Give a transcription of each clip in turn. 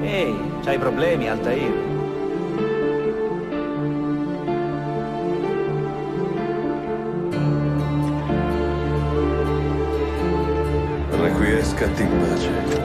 Ehi, c'hai problemi, Altair? Requiescat in pace.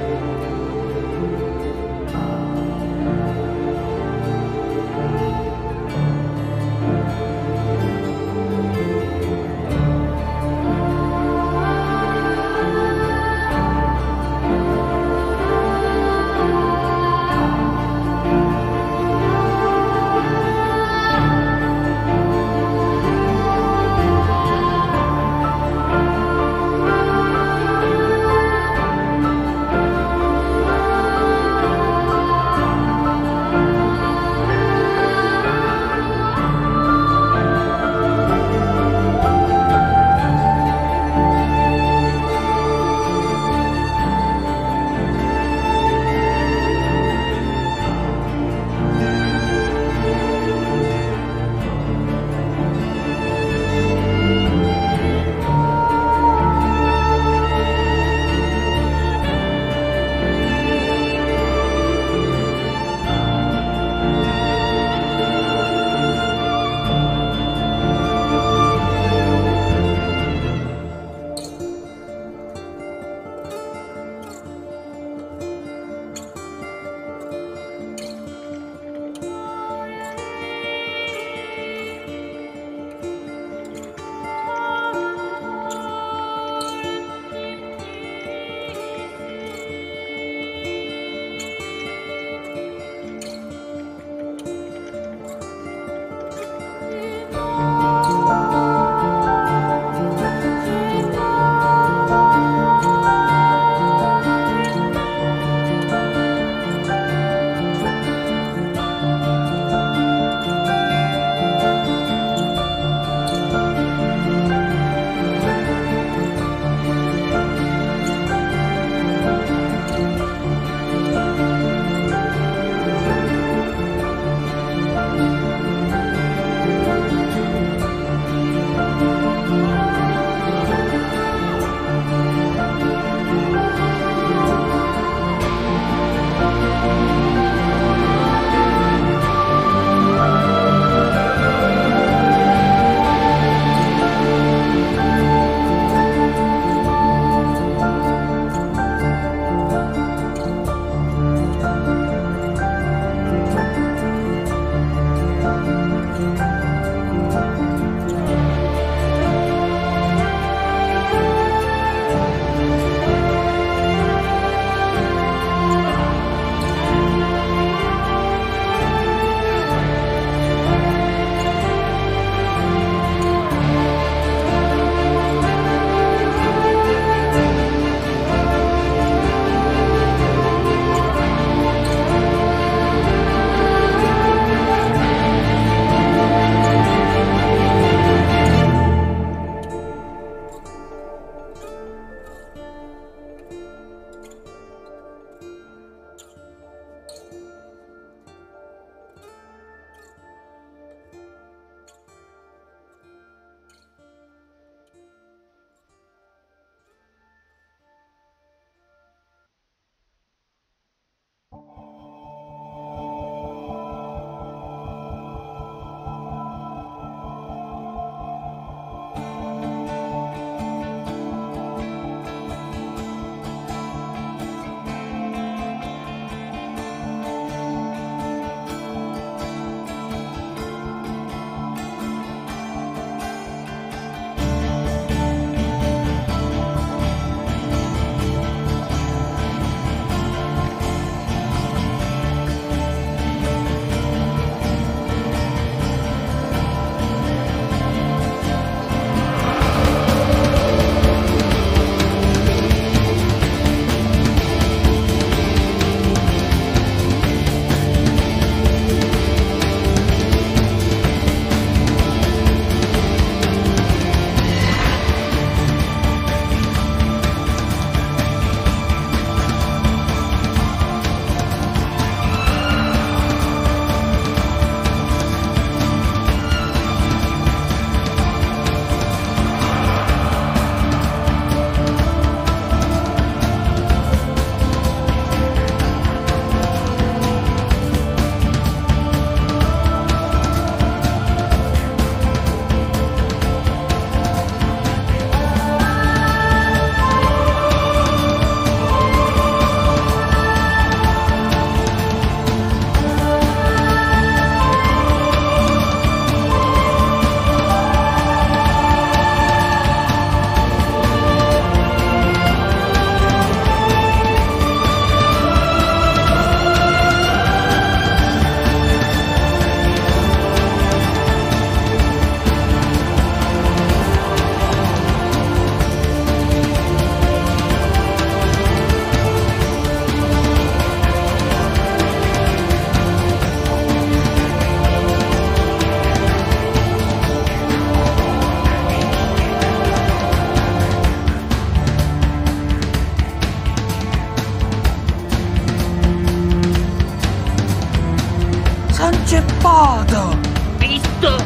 inceppato! Visto?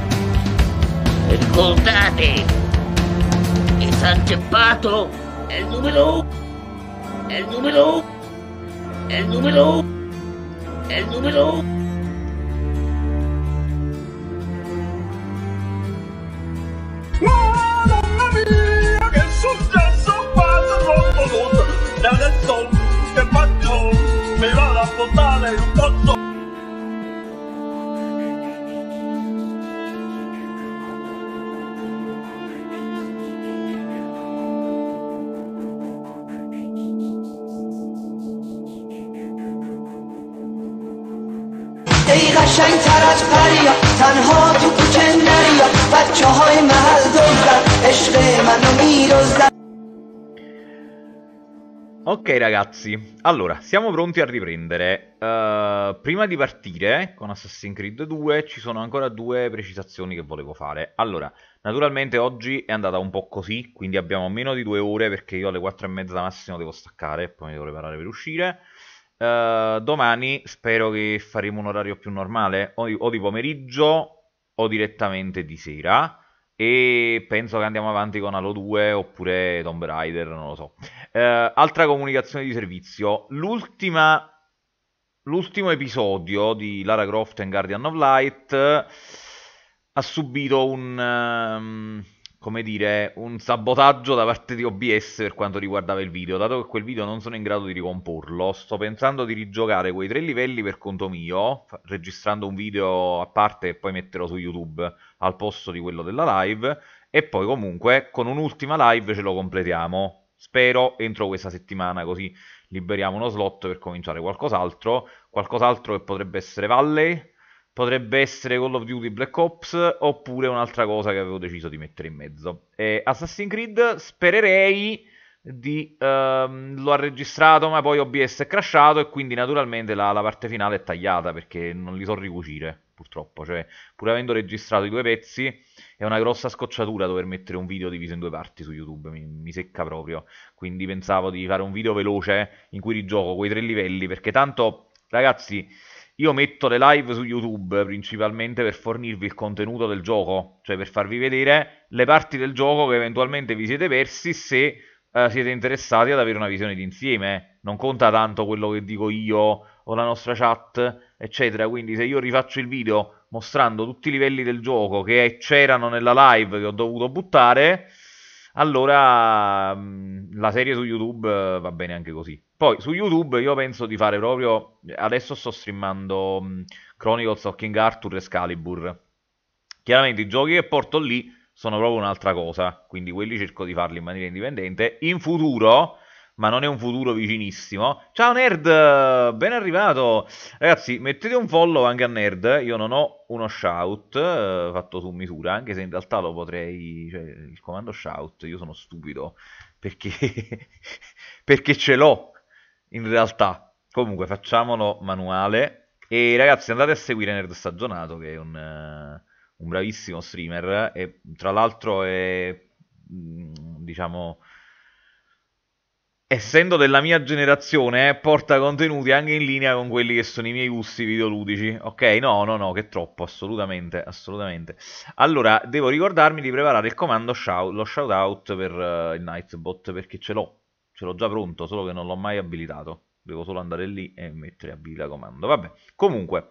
Ricordate, il Sanceppato è il numero uno. È il numero uno. È il numero uno. È il numero uno. Mamma mia, che successo fatto da adesso che faccio? Mi vado a buttare un pozzo. ای قشنگتر از پریا تنها تو کوچه نریا بچه های محل دزدن عشق منو میرزدن. Ok ragazzi, allora, siamo pronti a riprendere. Prima di partire con Assassin's Creed 2 ci sono ancora due precisazioni che volevo fare. Allora, naturalmente oggi è andata un po' così, quindi abbiamo meno di 2 ore perché io alle 4:30 massimo devo staccare, poi mi devo preparare per uscire. Domani spero che faremo un orario più normale, o di pomeriggio o direttamente di sera. E penso che andiamo avanti con Halo 2 oppure Tomb Raider, non lo so. Altra comunicazione di servizio. L'ultimo episodio di Lara Croft and Guardian of Light ha subito come dire, un sabotaggio da parte di OBS per quanto riguardava il video. Dato che quel video non sono in grado di ricomporlo, sto pensando di rigiocare quei 3 livelli per conto mio, registrando un video a parte e poi metterò su YouTube al posto di quello della live, e poi comunque con un'ultima live ce lo completiamo. Spero entro questa settimana, così liberiamo uno slot per cominciare qualcos'altro che potrebbe essere Valley, potrebbe essere Call of Duty Black Ops, oppure un'altra cosa che avevo deciso di mettere in mezzo. Assassin's Creed spererei di... l'ho registrato ma poi OBS è crashato e quindi naturalmente la parte finale è tagliata perché non li so ricucire, purtroppo. Cioè, pur avendo registrato i 2 pezzi, è una grossa scocciatura dover mettere un video diviso in 2 parti su YouTube, mi secca proprio. Quindi pensavo di fare un video veloce in cui rigioco quei 3 livelli, perché tanto, ragazzi... Io metto le live su YouTube principalmente per fornirvi il contenuto del gioco, cioè per farvi vedere le parti del gioco che eventualmente vi siete persi se siete interessati ad avere una visione d'insieme. Non conta tanto quello che dico io o la nostra chat, eccetera. Quindi se io rifaccio il video mostrando tutti i livelli del gioco che c'erano nella live che ho dovuto buttare, allora la serie su YouTube va bene anche così. Poi su YouTube io penso di fare proprio... Adesso sto streamando Chronicles of King Arthur e Excalibur. Chiaramente i giochi che porto lì sono proprio un'altra cosa, quindi quelli cerco di farli in maniera indipendente. In futuro, ma non è un futuro vicinissimo... Ciao Nerd, ben arrivato! Ragazzi, mettete un follow anche a Nerd. Io non ho uno shout fatto su misura, anche se in realtà lo potrei... Cioè, il comando shout, io sono stupido, perché... perché ce l'ho, in realtà. Comunque, facciamolo manuale. E ragazzi, andate a seguire Nerd Stagionato, che è un bravissimo streamer, e tra l'altro è... diciamo... essendo della mia generazione, porta contenuti anche in linea con quelli che sono i miei gusti videoludici. Ok? No, che troppo, assolutamente, assolutamente. Allora, devo ricordarmi di preparare il comando lo shoutout per il Nightbot, perché ce l'ho già pronto, solo che non l'ho mai abilitato. Devo solo andare lì e mettere abilita comando. Vabbè, comunque,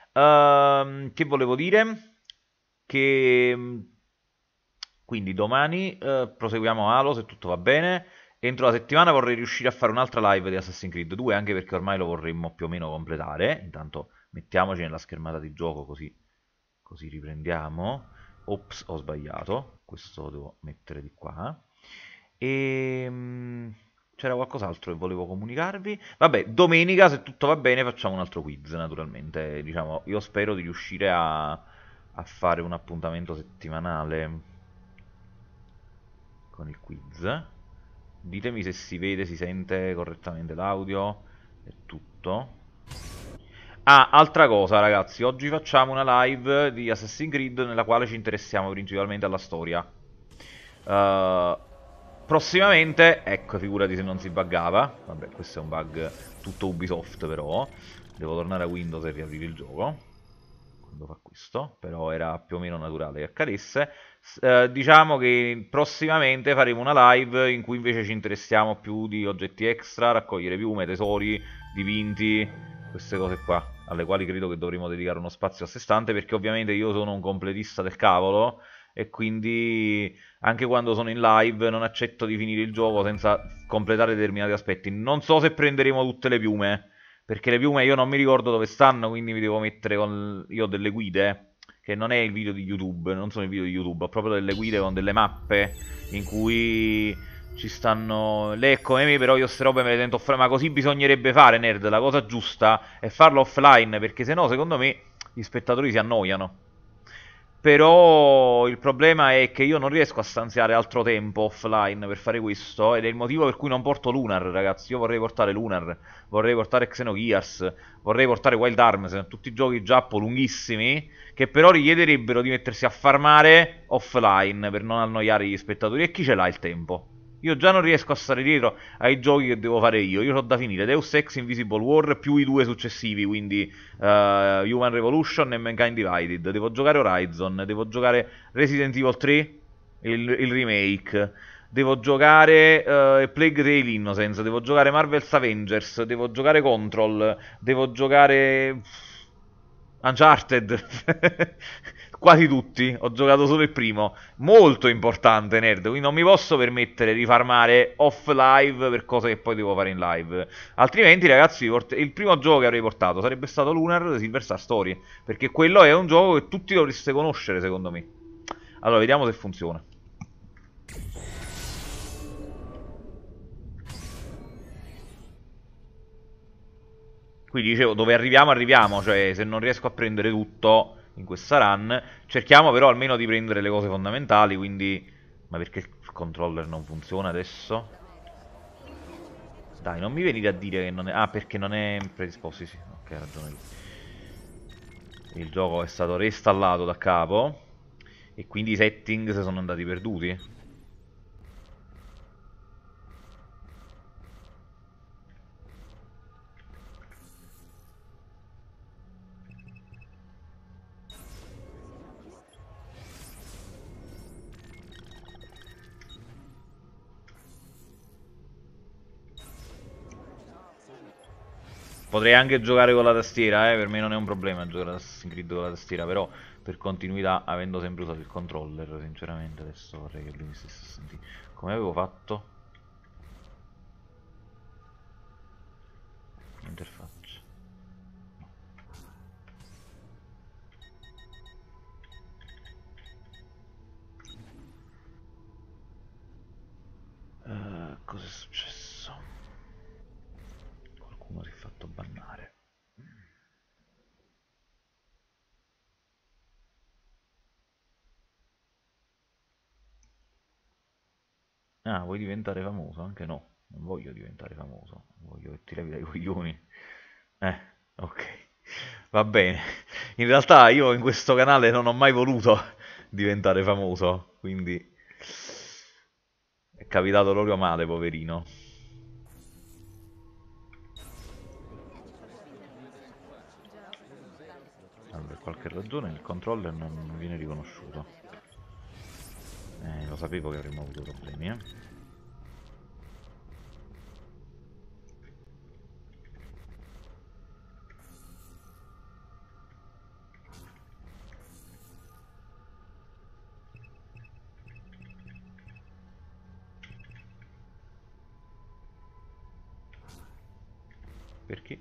che volevo dire? Che... quindi domani proseguiamo Halo, se tutto va bene. Entro la settimana vorrei riuscire a fare un'altra live di Assassin's Creed 2, anche perché ormai lo vorremmo più o meno completare. Intanto mettiamoci nella schermata di gioco, così riprendiamo. Ops, ho sbagliato. Questo lo devo mettere di qua. E... c'era qualcos'altro che volevo comunicarvi. Vabbè, domenica, se tutto va bene, facciamo un altro quiz, naturalmente. Diciamo, io spero di riuscire a fare un appuntamento settimanale con il quiz. Ditemi se si vede, si sente correttamente l'audio e tutto. Ah, altra cosa ragazzi, oggi facciamo una live di Assassin's Creed nella quale ci interessiamo principalmente alla storia. Prossimamente, ecco, figurati se non si buggava. Vabbè, questo è un bug tutto Ubisoft però. Devo tornare a Windows e riaprire il gioco. quando fa questo, però era più o meno naturale che accadesse. Diciamo che prossimamente faremo una live in cui invece ci interessiamo più di oggetti extra, raccogliere piume, tesori, dipinti, queste cose qua, alle quali credo che dovremo dedicare uno spazio a sé stante, perché ovviamente io sono un completista del cavolo e quindi anche quando sono in live non accetto di finire il gioco senza completare determinati aspetti. Non so se prenderemo tutte le piume, perché le piume io non mi ricordo dove stanno, quindi mi devo mettere con... Io ho delle guide, che non è il video di YouTube, non sono i video di YouTube, ho proprio delle guide con delle mappe in cui ci stanno... Lei è come me, però io queste robe me le tento offline, ma così bisognerebbe fare, nerd, la cosa giusta è farlo offline, perché sennò secondo me gli spettatori si annoiano. Però il problema è che io non riesco a stanziare altro tempo offline per fare questo, ed è il motivo per cui non porto Lunar, ragazzi. Io vorrei portare Lunar, vorrei portare Xenogears, vorrei portare Wild Arms, tutti giochi giappo lunghissimi, che però richiederebbero di mettersi a farmare offline per non annoiare gli spettatori. E chi ce l'ha il tempo? Io già non riesco a stare dietro ai giochi che devo fare io ho da finire Deus Ex, Invisible War, più i due successivi, quindi Human Revolution e Mankind Divided. Devo giocare Horizon, devo giocare Resident Evil 3, il remake, devo giocare Plague Tale Innocence, devo giocare Marvel's Avengers, devo giocare Control, devo giocare Uncharted. Quasi tutti, ho giocato solo il primo. Molto importante, nerd, quindi non mi posso permettere di farmare off live per cose che poi devo fare in live. Altrimenti, ragazzi, il primo gioco che avrei portato sarebbe stato Lunar Silver Star Story, perché quello è un gioco che tutti dovreste conoscere, secondo me. Allora, vediamo se funziona. Qui dicevo, dove arriviamo, arriviamo, cioè se non riesco a prendere tutto in questa run, cerchiamo però almeno di prendere le cose fondamentali, quindi... Ma perché il controller non funziona adesso? Dai, non mi venite a dire che non è... Ah, perché non è predisposto, sì, ok, ha ragione lui. Il gioco è stato reinstallato da capo e quindi i settings sono andati perduti. Potrei anche giocare con la tastiera, per me non è un problema giocare ad Assassin's Creed con la tastiera, però per continuità, avendo sempre usato il controller, sinceramente adesso vorrei che lui mi stesse a sentire. Come avevo fatto? Interfaccia. Cosa è successo? Qualcuno si è fatto bannare. Ah, vuoi diventare famoso? Anche no, non voglio diventare famoso, voglio che ti levi dai coglioni. Ok, va bene. In realtà io in questo canale non ho mai voluto diventare famoso, quindi è capitato proprio male, poverino. Allora, per qualche ragione il controller non viene riconosciuto. Lo sapevo che avremmo avuto problemi, Perché?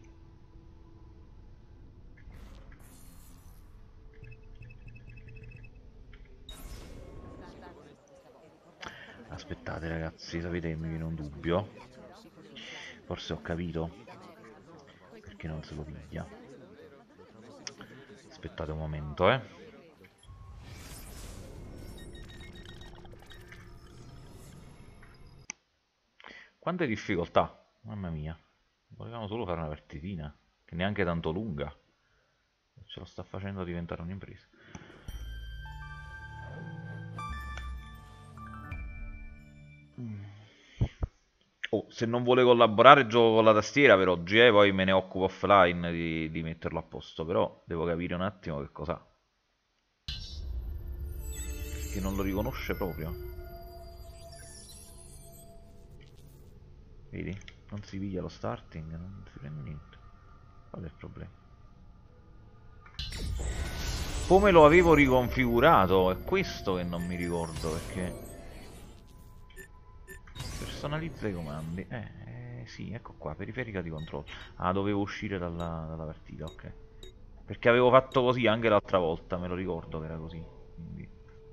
Aspettate ragazzi, sapete che mi viene un dubbio. Forse ho capito perché non se lo piglia. Aspettate un momento, Quante difficoltà, mamma mia. Volevamo solo fare una partitina, che neanche tanto lunga. Ce lo sta facendo diventare un'impresa. Oh, se non vuole collaborare gioco con la tastiera per oggi, poi me ne occupo offline di metterlo a posto, però devo capire un attimo che cos'ha. Che non lo riconosce proprio. Vedi? Non si piglia lo starting, non si prende niente. Qual è il problema? Come lo avevo riconfigurato? È questo che non mi ricordo, perché... Personalizza i comandi. Sì, ecco qua, periferica di controllo. Ah, dovevo uscire dalla partita, ok. Perché avevo fatto così anche l'altra volta, me lo ricordo che era così. Quindi...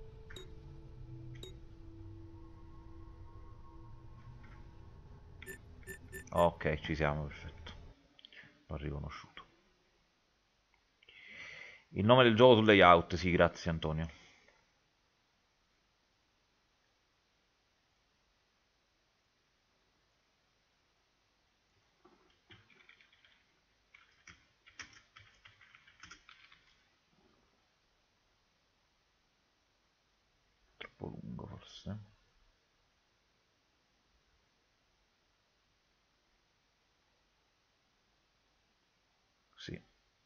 Ok, ci siamo, perfetto. L'ho riconosciuto. Il nome del gioco sul layout, sì, grazie Antonio. Troppo lungo forse. Sì.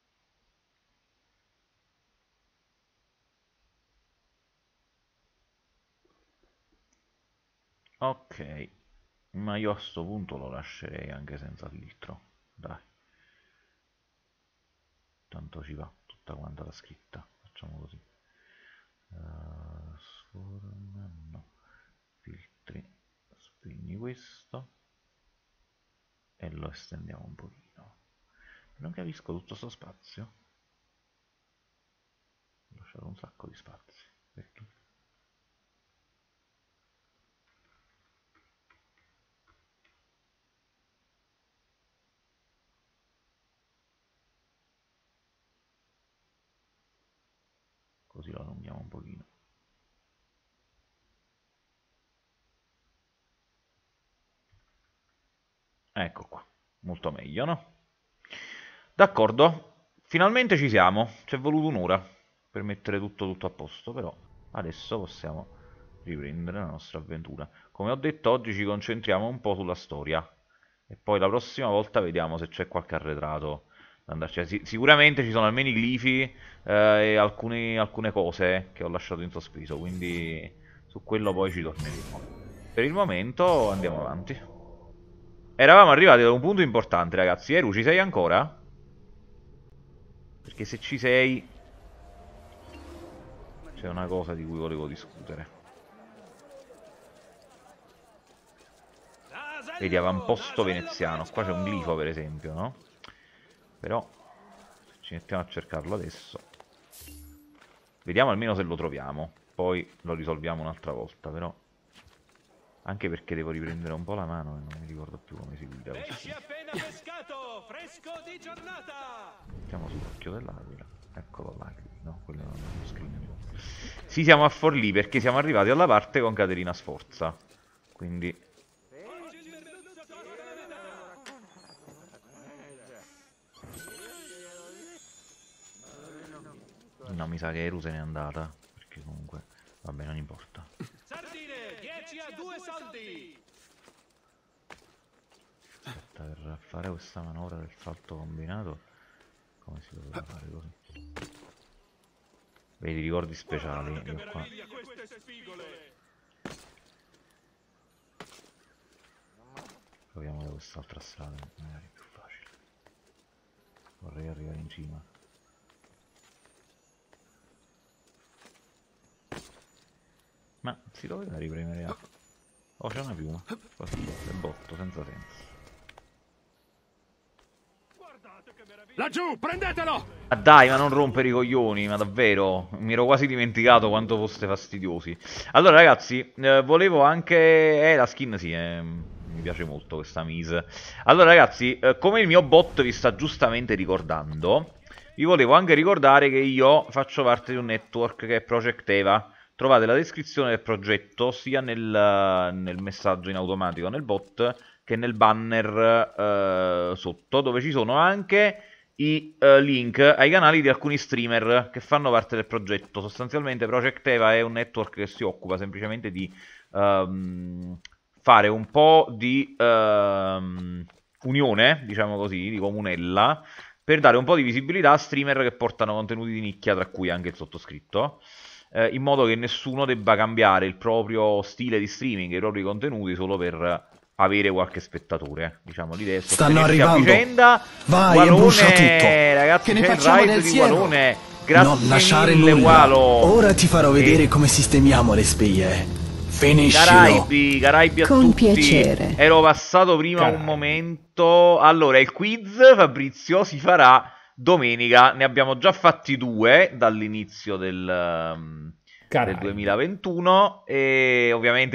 Ok, ma io a sto punto lo lascerei anche senza filtro. Dai. Tanto ci va tutta quanta la scritta. Facciamo così. Sforma, no. Filtri. Spegni questo. E lo estendiamo un pochino. Non capisco tutto sto spazio. Ho lasciato un sacco di spazi. Perché? Così lo allunghiamo un pochino. Ecco qua, molto meglio, no? D'accordo, finalmente ci siamo. Ci è voluto un'ora per mettere tutto a posto, però adesso possiamo riprendere la nostra avventura. Come ho detto, oggi ci concentriamo un po' sulla storia e poi la prossima volta vediamo se c'è qualche arretrato da andarci. Sicuramente ci sono almeno i glifi e alcune cose che ho lasciato in sospeso, quindi su quello poi ci torneremo. Per il momento andiamo avanti. Eravamo arrivati ad un punto importante, ragazzi. Eru, ci sei ancora? Perché se ci sei... c'è una cosa di cui volevo discutere. Vedi, avamposto veneziano. Qua c'è un glifo, per esempio, no? Però, se ci mettiamo a cercarlo adesso... Vediamo almeno se lo troviamo. Poi lo risolviamo un'altra volta, però... Anche perché devo riprendere un po' la mano e non mi ricordo più come si guida questo. Pesci appena pescato, fresco di giornata. Mettiamo sull'occhio dell'aquila. Eccolo là. No, quello non è lo screen. Sì, siamo a Forlì perché siamo arrivati alla parte con Caterina Sforza. Quindi... No, mi sa che Eru se n'è andata. Perché comunque... Vabbè, non importa. Sardine, 10 a 2 soldi. Aspetta, per fare questa manovra del salto combinato, come si doveva fare così? Vedi, ricordi speciali. Io qua. Proviamo da quest'altra strada, magari è più facile. Vorrei arrivare in cima. Ma si doveva ripremere a... Oh, c'è una piuma. Così, è botto, senza senso. Laggiù, prendetelo! Ah dai, ma non rompere i coglioni, ma davvero, mi ero quasi dimenticato quanto foste fastidiosi. Allora ragazzi, volevo anche... la skin sì, mi piace molto questa mise. Allora ragazzi, come il mio bot vi sta giustamente ricordando, vi volevo anche ricordare che io faccio parte di un network che è Project Eva. Trovate la descrizione del progetto sia nel messaggio in automatico nel bot che nel banner sotto, dove ci sono anche i link ai canali di alcuni streamer che fanno parte del progetto. Sostanzialmente Project Eva è un network che si occupa semplicemente di fare un po' di unione, diciamo così, di comunella, per dare un po' di visibilità a streamer che portano contenuti di nicchia, tra cui anche il sottoscritto, in modo che nessuno debba cambiare il proprio stile di streaming e i propri contenuti solo per avere qualche spettatore. Diciamo l'idea è Stanno sostenersi a arrivando. vicenda. Vai Walone, e brucia tutto. ragazzi, Che ne c'è il facciamo raid del di siero? Walone. Grazie Non lasciare mille, nulla. Walo. Ora ti farò vedere come sistemiamo le spie. Finiscilo. Caraibi a Con tutti. piacere. Ero passato prima un momento. Allora, il quiz, Fabrizio, si farà domenica. Ne abbiamo già fatti 2 dall'inizio del 2021. E ovviamente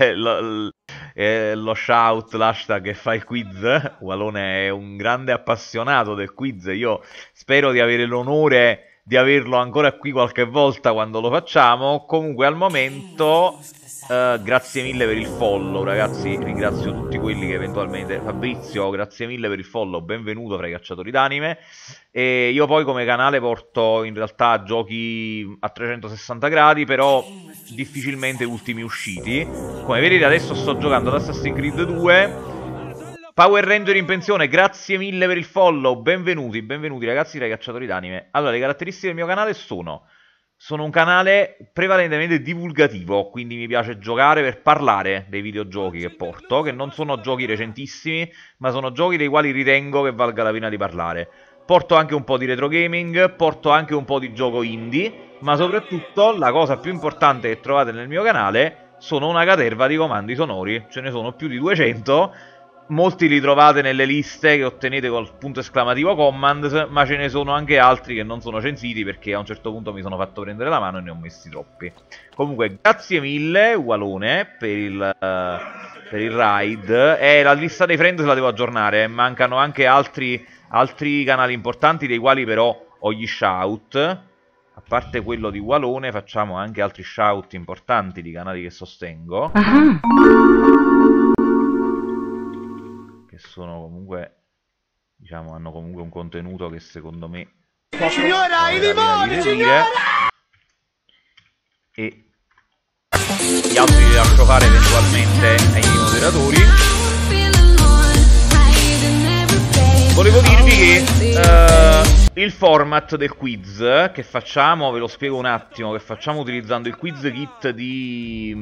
lo shout, l'hashtag che fa il quiz. Walone è un grande appassionato del quiz. Io spero di avere l'onore di averlo ancora qui qualche volta quando lo facciamo. Comunque al momento grazie mille per il follow, ragazzi. Ringrazio tutti quelli che eventualmente... Fabrizio, grazie mille per il follow, benvenuto fra i cacciatori d'anime. E io poi come canale porto in realtà giochi a 360 gradi, però difficilmente ultimi usciti. Come vedete adesso sto giocando ad Assassin's Creed 2. Power Ranger in pensione, grazie mille per il follow, benvenuti ragazzi dai cacciatori d'anime. Allora, le caratteristiche del mio canale sono un canale prevalentemente divulgativo, quindi mi piace giocare per parlare dei videogiochi che porto, che non sono giochi recentissimi, ma sono giochi dei quali ritengo che valga la pena di parlare. Porto anche un po' di retro gaming, porto anche un po' di gioco indie, ma soprattutto la cosa più importante che trovate nel mio canale sono una caterva di comandi sonori, ce ne sono più di 200. Molti li trovate nelle liste che ottenete col punto esclamativo Commands, ma ce ne sono anche altri che non sono censiti perché a un certo punto mi sono fatto prendere la mano e ne ho messi troppi. Comunque grazie mille Walone per il raid. La lista dei friends la devo aggiornare, mancano anche altri canali importanti dei quali però ho gli shout. A parte quello di Walone facciamo anche altri shout importanti di canali che sostengo. Che sono comunque, diciamo, hanno comunque un contenuto che secondo me Signora, i limoni, signora! E gli altri li lascio fare eventualmente ai miei moderatori. Volevo dirvi che il format del quiz che facciamo, ve lo spiego un attimo, che facciamo utilizzando il quiz kit di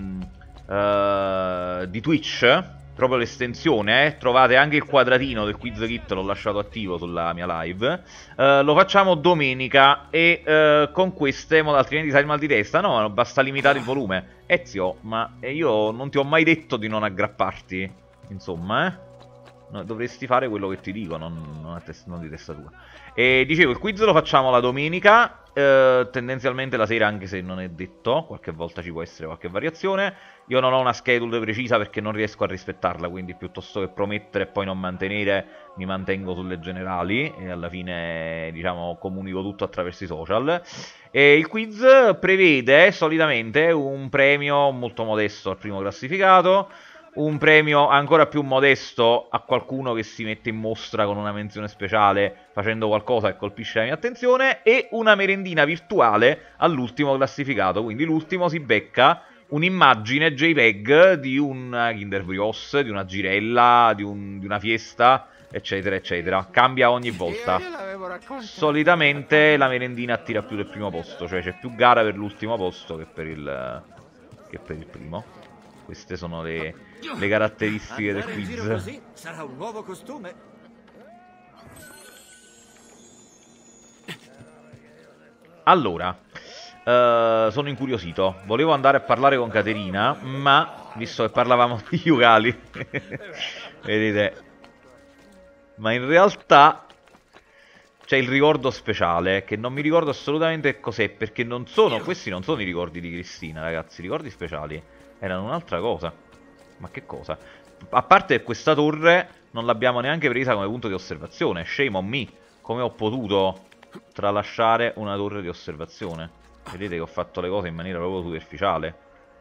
Twitch, proprio l'estensione, trovate anche il quadratino del quiz kit, l'ho lasciato attivo sulla mia live. Lo facciamo domenica e con queste altrimenti sai il mal di testa. No, basta limitare il volume. Ezio, ma io non ti ho mai detto di non aggrapparti, insomma, no, dovresti fare quello che ti dico, non di testa tua. E dicevo, il quiz lo facciamo la domenica, tendenzialmente la sera, anche se non è detto, qualche volta ci può essere qualche variazione. Io non ho una schedule precisa perché non riesco a rispettarla, quindi piuttosto che promettere e poi non mantenere, mi mantengo sulle generali e alla fine, diciamo, comunico tutto attraverso i social. E il quiz prevede solitamente un premio molto modesto al primo classificato, un premio ancora più modesto a qualcuno che si mette in mostra con una menzione speciale facendo qualcosa che colpisce la mia attenzione, e una merendina virtuale all'ultimo classificato. Quindi l'ultimo si becca un'immagine JPEG di un Kinder Brioche, di una girella, di una fiesta, eccetera eccetera. Cambia ogni volta. Solitamente la merendina attira più del primo posto, cioè c'è più gara per l'ultimo posto che per il primo. Queste sono le caratteristiche del quiz. Così sarà un nuovo costume. Allora, sono incuriosito. Volevo andare a parlare con Caterina, ma visto che parlavamo di Yukali, vedete, ma in realtà c'è il ricordo speciale che non mi ricordo assolutamente cos'è, perché questi non sono i ricordi di Cristina, ragazzi. I ricordi speciali erano un'altra cosa. Ma che cosa? A parte che questa torre non l'abbiamo neanche presa come punto di osservazione. Shame on me. Come ho potuto tralasciare una torre di osservazione? Vedete che ho fatto le cose in maniera proprio superficiale.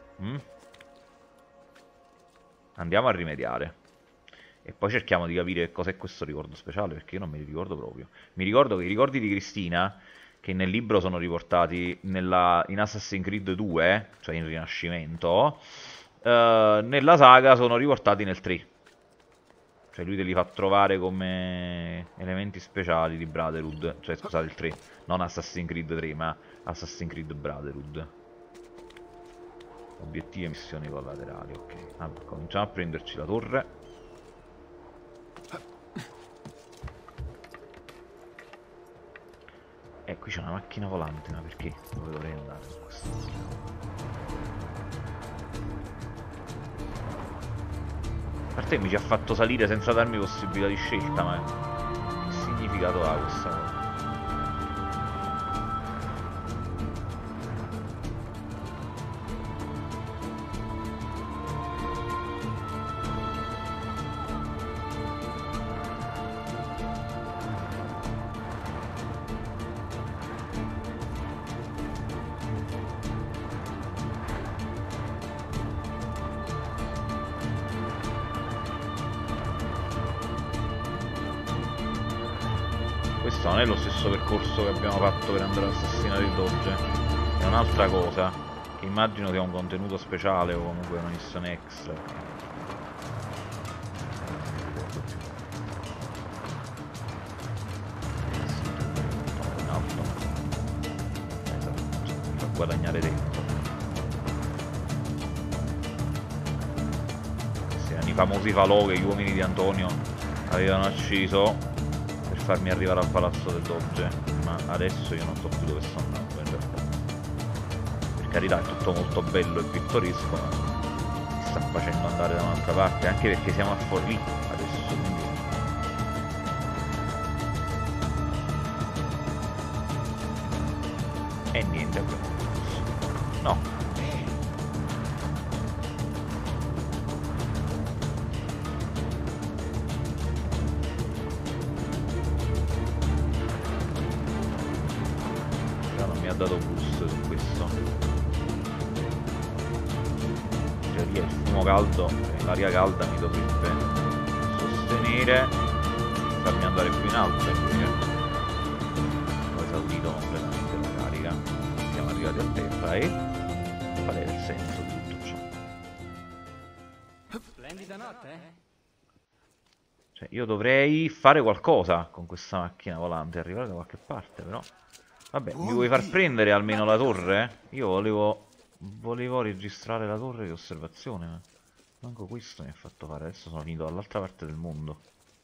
Andiamo a rimediare. E poi cerchiamo di capire cos'è questo ricordo speciale, perché io non me li ricordo proprio. Mi ricordo che i ricordi di Cristina, che nel libro sono riportati in Assassin's Creed 2, cioè in Rinascimento, nella saga sono riportati nel 3. Cioè lui te li fa trovare come elementi speciali di Brotherhood. Cioè scusate, il 3, non Assassin's Creed 3, ma Assassin's Creed Brotherhood. Obiettivi e missioni collaterali, ok. Allora, cominciamo a prenderci la torre. Qui c'è una macchina volante, ma perché? Dove dovrei andare con questo? A parte che mi ci ha fatto salire senza darmi possibilità di scelta, ma che significato ha questa cosa? Questo non è lo stesso percorso che abbiamo fatto per andare ad assassinare il Doge. È un'altra cosa, che immagino sia un contenuto speciale o comunque una missione extra. In alto. Mi fa guadagnare tempo. Questi erano i famosi falò che gli uomini di Antonio avevano acceso per farmi arrivare al palazzo del Doge, ma adesso io non so più dove sto andando in realtà. Per carità è tutto molto bello e pittoresco, ma mi sta facendo andare da un'altra parte, anche perché siamo a Forlì adesso, quindi... E niente, no. Dato boost su questo. In teoria il fumo caldo e l'aria calda mi dovrebbe sostenere, farmi andare più in alto, invece ho esaurito completamente la carica. Siamo arrivati a terra e qual è il senso di tutto ciò? Splendida notte, Cioè io dovrei fare qualcosa con questa macchina volante, arrivare da qualche parte, però vabbè, mi vuoi far prendere almeno la torre? Io volevo registrare la torre di osservazione, ma manco questo mi ha fatto fare. Adesso sono finito dall'altra parte del mondo.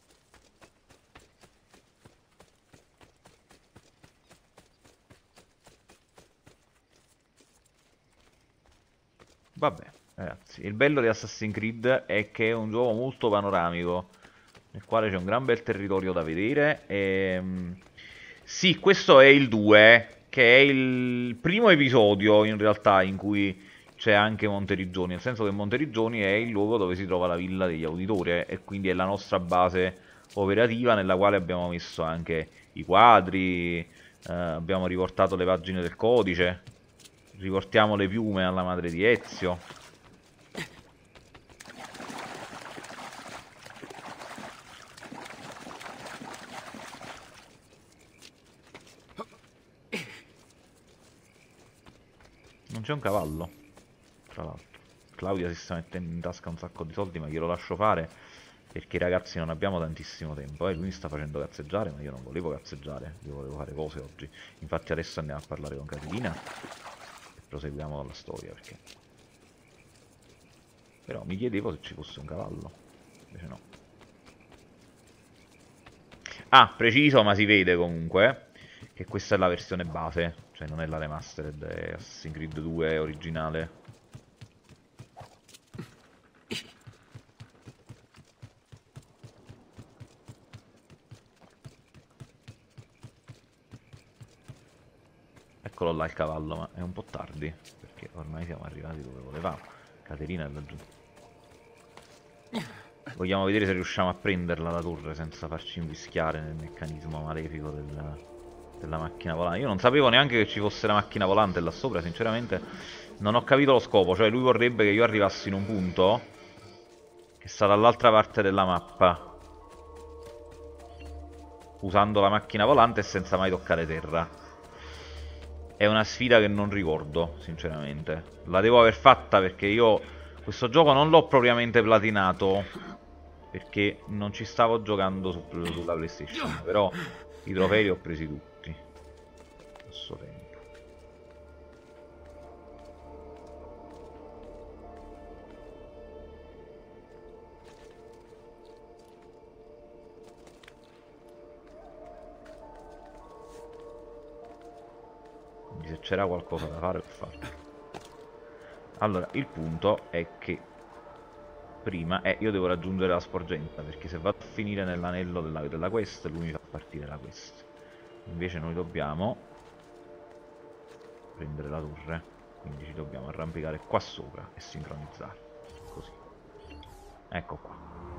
Vabbè, ragazzi, il bello di Assassin's Creed è che è un gioco molto panoramico, nel quale c'è un gran bel territorio da vedere e... Sì, questo è il 2, che è il primo episodio in realtà in cui c'è anche Monteriggioni, nel senso che Monteriggioni è il luogo dove si trova la villa degli auditori e quindi è la nostra base operativa nella quale abbiamo messo anche i quadri, abbiamo riportato le pagine del codice, riportiamo le piume alla madre di Ezio. Non c'è un cavallo, tra l'altro. Claudia si sta mettendo in tasca un sacco di soldi, ma glielo lascio fare perché ragazzi non abbiamo tantissimo tempo. Lui mi sta facendo cazzeggiare, ma io non volevo cazzeggiare, io volevo fare cose oggi. Infatti adesso andiamo a parlare con Caterina e proseguiamo la storia, perché... Però mi chiedevo se ci fosse un cavallo, invece no. Ah, preciso, ma si vede comunque che questa è la versione base, cioè non è la remastered, è Assassin's Creed 2 originale. Eccolo là il cavallo, ma è un po' tardi, perché ormai siamo arrivati dove volevamo. Caterina è laggiù. Vogliamo vedere se riusciamo a prenderla la torre senza farci invischiare nel meccanismo malefico della macchina volante. Io non sapevo neanche che ci fosse la macchina volante là sopra, sinceramente non ho capito lo scopo. Cioè lui vorrebbe che io arrivassi in un punto che sta dall'altra parte della mappa, usando la macchina volante e senza mai toccare terra. È una sfida che non ricordo, sinceramente. La devo aver fatta perché io Questo gioco non l'ho propriamente platinato, perché non ci stavo giocando sulla PlayStation, però i trofei li ho presi tutti a suo tempo. Quindi se c'era qualcosa da fare, ho fatto. Allora, il punto è che prima io devo raggiungere la sporgenza, perché se vado a finire nell'anello della quest, lui mi fa partire la quest. Invece noi dobbiamo prendere la torre, quindi ci dobbiamo arrampicare qua sopra e sincronizzare. Così. Ecco qua.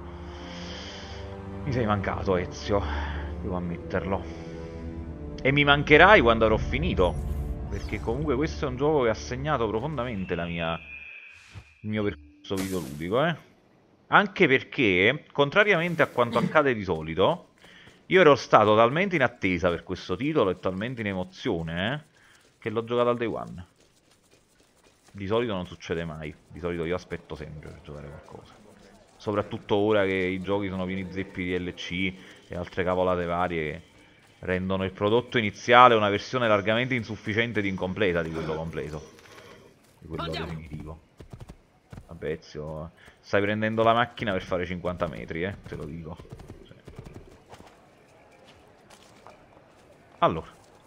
Mi sei mancato, Ezio, devo ammetterlo. E mi mancherai quando avrò finito, perché comunque questo è un gioco che ha segnato profondamente il mio percorso videoludico, Anche perché, contrariamente a quanto accade di solito, io ero stato talmente in attesa per questo titolo e talmente in emozione, che l'ho giocato al day one. Di solito non succede mai, di solito io aspetto sempre per giocare qualcosa. Soprattutto ora che i giochi sono pieni zeppi di DLC e altre cavolate varie che rendono il prodotto iniziale una versione largamente insufficiente ed incompleta di quello completo, di quello definitivo. Vabbè, Ezio, stai prendendo la macchina per fare 50 metri, te lo dico. Sì. Allora,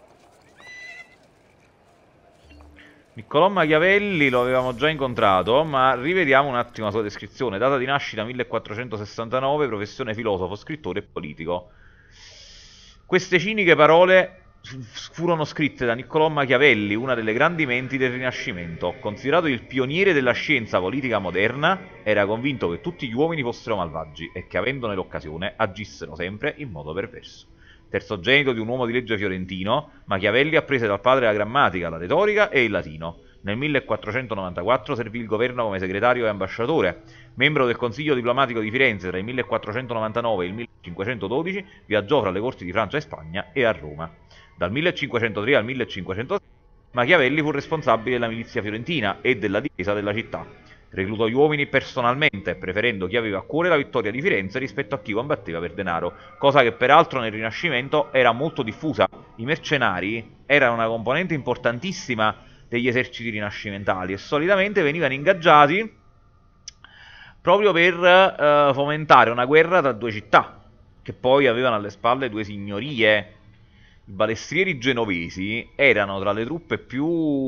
Niccolò Machiavelli lo avevamo già incontrato, ma rivediamo un attimo la sua descrizione. Data di nascita 1469, professione filosofo, scrittore e politico. Queste ciniche parole furono scritte da Niccolò Machiavelli, una delle grandi menti del Rinascimento. Considerato il pioniere della scienza politica moderna, era convinto che tutti gli uomini fossero malvagi e che, avendone l'occasione, agissero sempre in modo perverso. Terzogenito di un uomo di legge fiorentino, Machiavelli apprese dal padre la grammatica, la retorica e il latino. Nel 1494 servì il governo come segretario e ambasciatore. Membro del Consiglio diplomatico di Firenze tra il 1499 e il 1512, viaggiò fra le corti di Francia e Spagna e a Roma. Dal 1503 al 1506 Machiavelli fu responsabile della milizia fiorentina e della difesa della città. Reclutò gli uomini personalmente, preferendo chi aveva a cuore la vittoria di Firenze rispetto a chi combatteva per denaro, cosa che peraltro nel Rinascimento era molto diffusa. I mercenari erano una componente importantissima degli eserciti rinascimentali e solitamente venivano ingaggiati proprio per fomentare una guerra tra due città, che poi avevano alle spalle due signorie. I balestrieri genovesi erano tra le truppe più,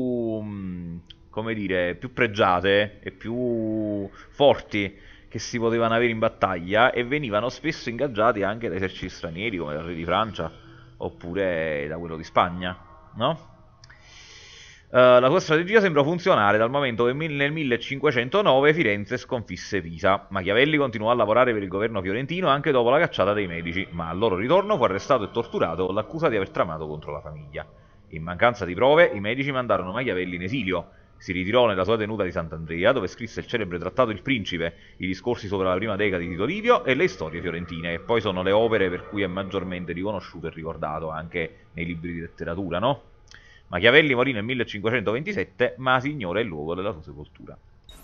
come dire, più pregiate e più forti che si potevano avere in battaglia, e venivano spesso ingaggiati anche da eserciti stranieri come dal re di Francia oppure da quello di Spagna, no? La sua strategia sembrò funzionare dal momento che nel 1509 Firenze sconfisse Pisa. Machiavelli continuò a lavorare per il governo fiorentino anche dopo la cacciata dei Medici, ma al loro ritorno fu arrestato e torturato con l'accusa di aver tramato contro la famiglia. In mancanza di prove, i Medici mandarono Machiavelli in esilio. Si ritirò nella sua tenuta di Sant'Andrea, dove scrisse il celebre trattato Il Principe, i discorsi sopra la prima decade di Tito Livio e le storie fiorentine, che poi sono le opere per cui è maggiormente riconosciuto e ricordato anche nei libri di letteratura, no? Machiavelli morì nel 1527, ma si ignora il luogo della sua sepoltura.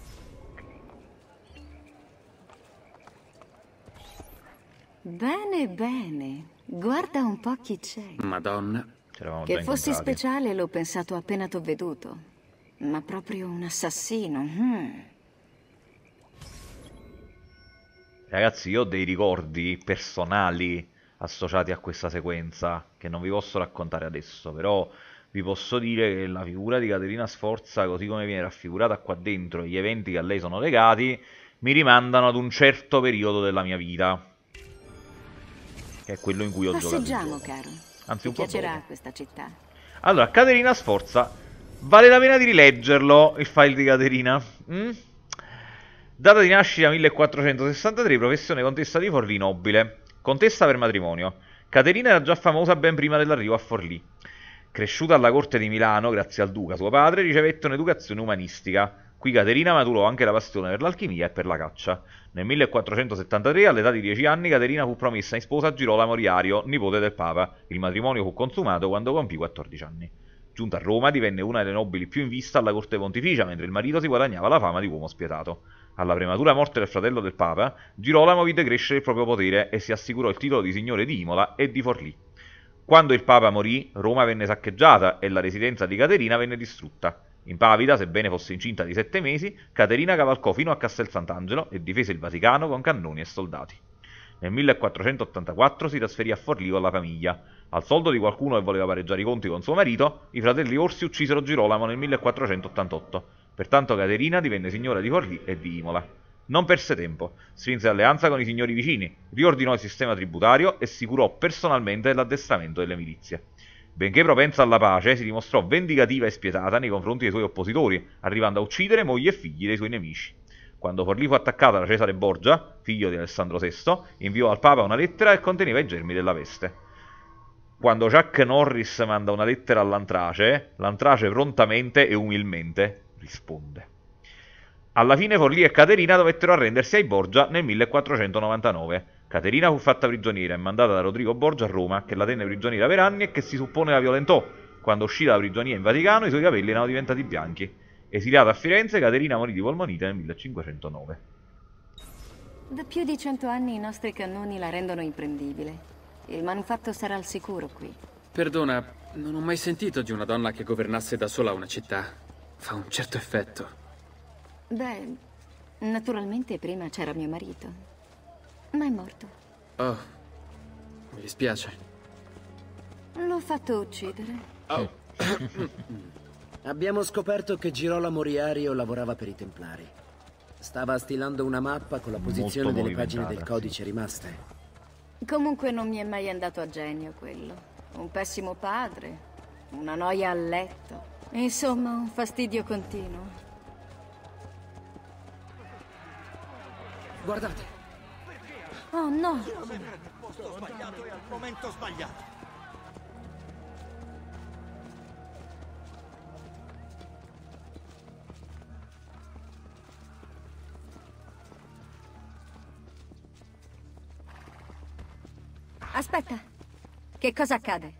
Bene, bene. Guarda un po' chi c'è. Madonna. Che fossi speciale l'ho pensato appena t'ho veduto. Ma proprio un assassino. Ragazzi, io ho dei ricordi personali associati a questa sequenza che non vi posso raccontare adesso, però vi posso dire che la figura di Caterina Sforza, così come viene raffigurata qua dentro, e gli eventi che a lei sono legati, mi rimandano ad un certo periodo della mia vita, che è quello in cui ho giocato. Passeggiamo, caro. Anzi, un Ti po' piacerà dopo. questa città. Allora, Caterina Sforza, vale la pena di rileggerlo, il file di Caterina. Data di nascita 1463, professione contessa di Forlì, nobile. Contessa per matrimonio. Caterina era già famosa ben prima dell'arrivo a Forlì. Cresciuta alla corte di Milano grazie al duca suo padre, ricevette un'educazione umanistica. Qui Caterina maturò anche la passione per l'alchimia e per la caccia. Nel 1473, all'età di 10 anni, Caterina fu promessa in sposa a Girolamo Moriario, nipote del Papa. Il matrimonio fu consumato quando compì 14 anni. Giunta a Roma, divenne una delle nobili più in vista alla corte pontificia, mentre il marito si guadagnava la fama di uomo spietato. Alla prematura morte del fratello del Papa, Girolamo vide crescere il proprio potere e si assicurò il titolo di signore di Imola e di Forlì. Quando il Papa morì, Roma venne saccheggiata e la residenza di Caterina venne distrutta. Impavida, sebbene fosse incinta di 7 mesi, Caterina cavalcò fino a Castel Sant'Angelo e difese il Vaticano con cannoni e soldati. Nel 1484 si trasferì a Forlì con la famiglia. Al soldo di qualcuno che voleva pareggiare i conti con suo marito, i fratelli Orsi uccisero Girolamo nel 1488. Pertanto Caterina divenne signora di Forlì e di Imola. Non perse tempo, strinse alleanza con i signori vicini, riordinò il sistema tributario e si curò personalmente dell'addestramento delle milizie. Benché propensa alla pace, si dimostrò vendicativa e spietata nei confronti dei suoi oppositori, arrivando a uccidere mogli e figli dei suoi nemici. Quando Forlì fu attaccata da Cesare Borgia, figlio di Alessandro VI, inviò al Papa una lettera che conteneva i germi della peste. Quando Chuck Norris manda una lettera all'Antrace, l'Antrace prontamente e umilmente risponde. Alla fine Forlì e Caterina dovettero arrendersi ai Borgia nel 1499. Caterina fu fatta prigioniera e mandata da Rodrigo Borgia a Roma, che la tenne prigioniera per anni e che si suppone la violentò. Quando uscì dalla prigionia in Vaticano, i suoi capelli erano diventati bianchi. Esiliata a Firenze, Caterina morì di polmonite nel 1509. Da più di 100 anni i nostri cannoni la rendono imprendibile. Il manufatto sarà al sicuro qui. Perdona, non ho mai sentito di una donna che governasse da sola una città. Fa un certo effetto. Beh, naturalmente prima c'era mio marito, ma è morto. Oh, mi dispiace. L'ho fatto uccidere. Oh. Abbiamo scoperto che Girolamo Riario lavorava per i Templari. Stava stilando una mappa con la posizione delle pagine del codice rimaste. Comunque non mi è mai andato a genio quello. Un pessimo padre, una noia a letto. Insomma, un fastidio continuo. Guardate. Oh no! Al posto sbagliato e al momento sbagliato. Aspetta, che cosa accade?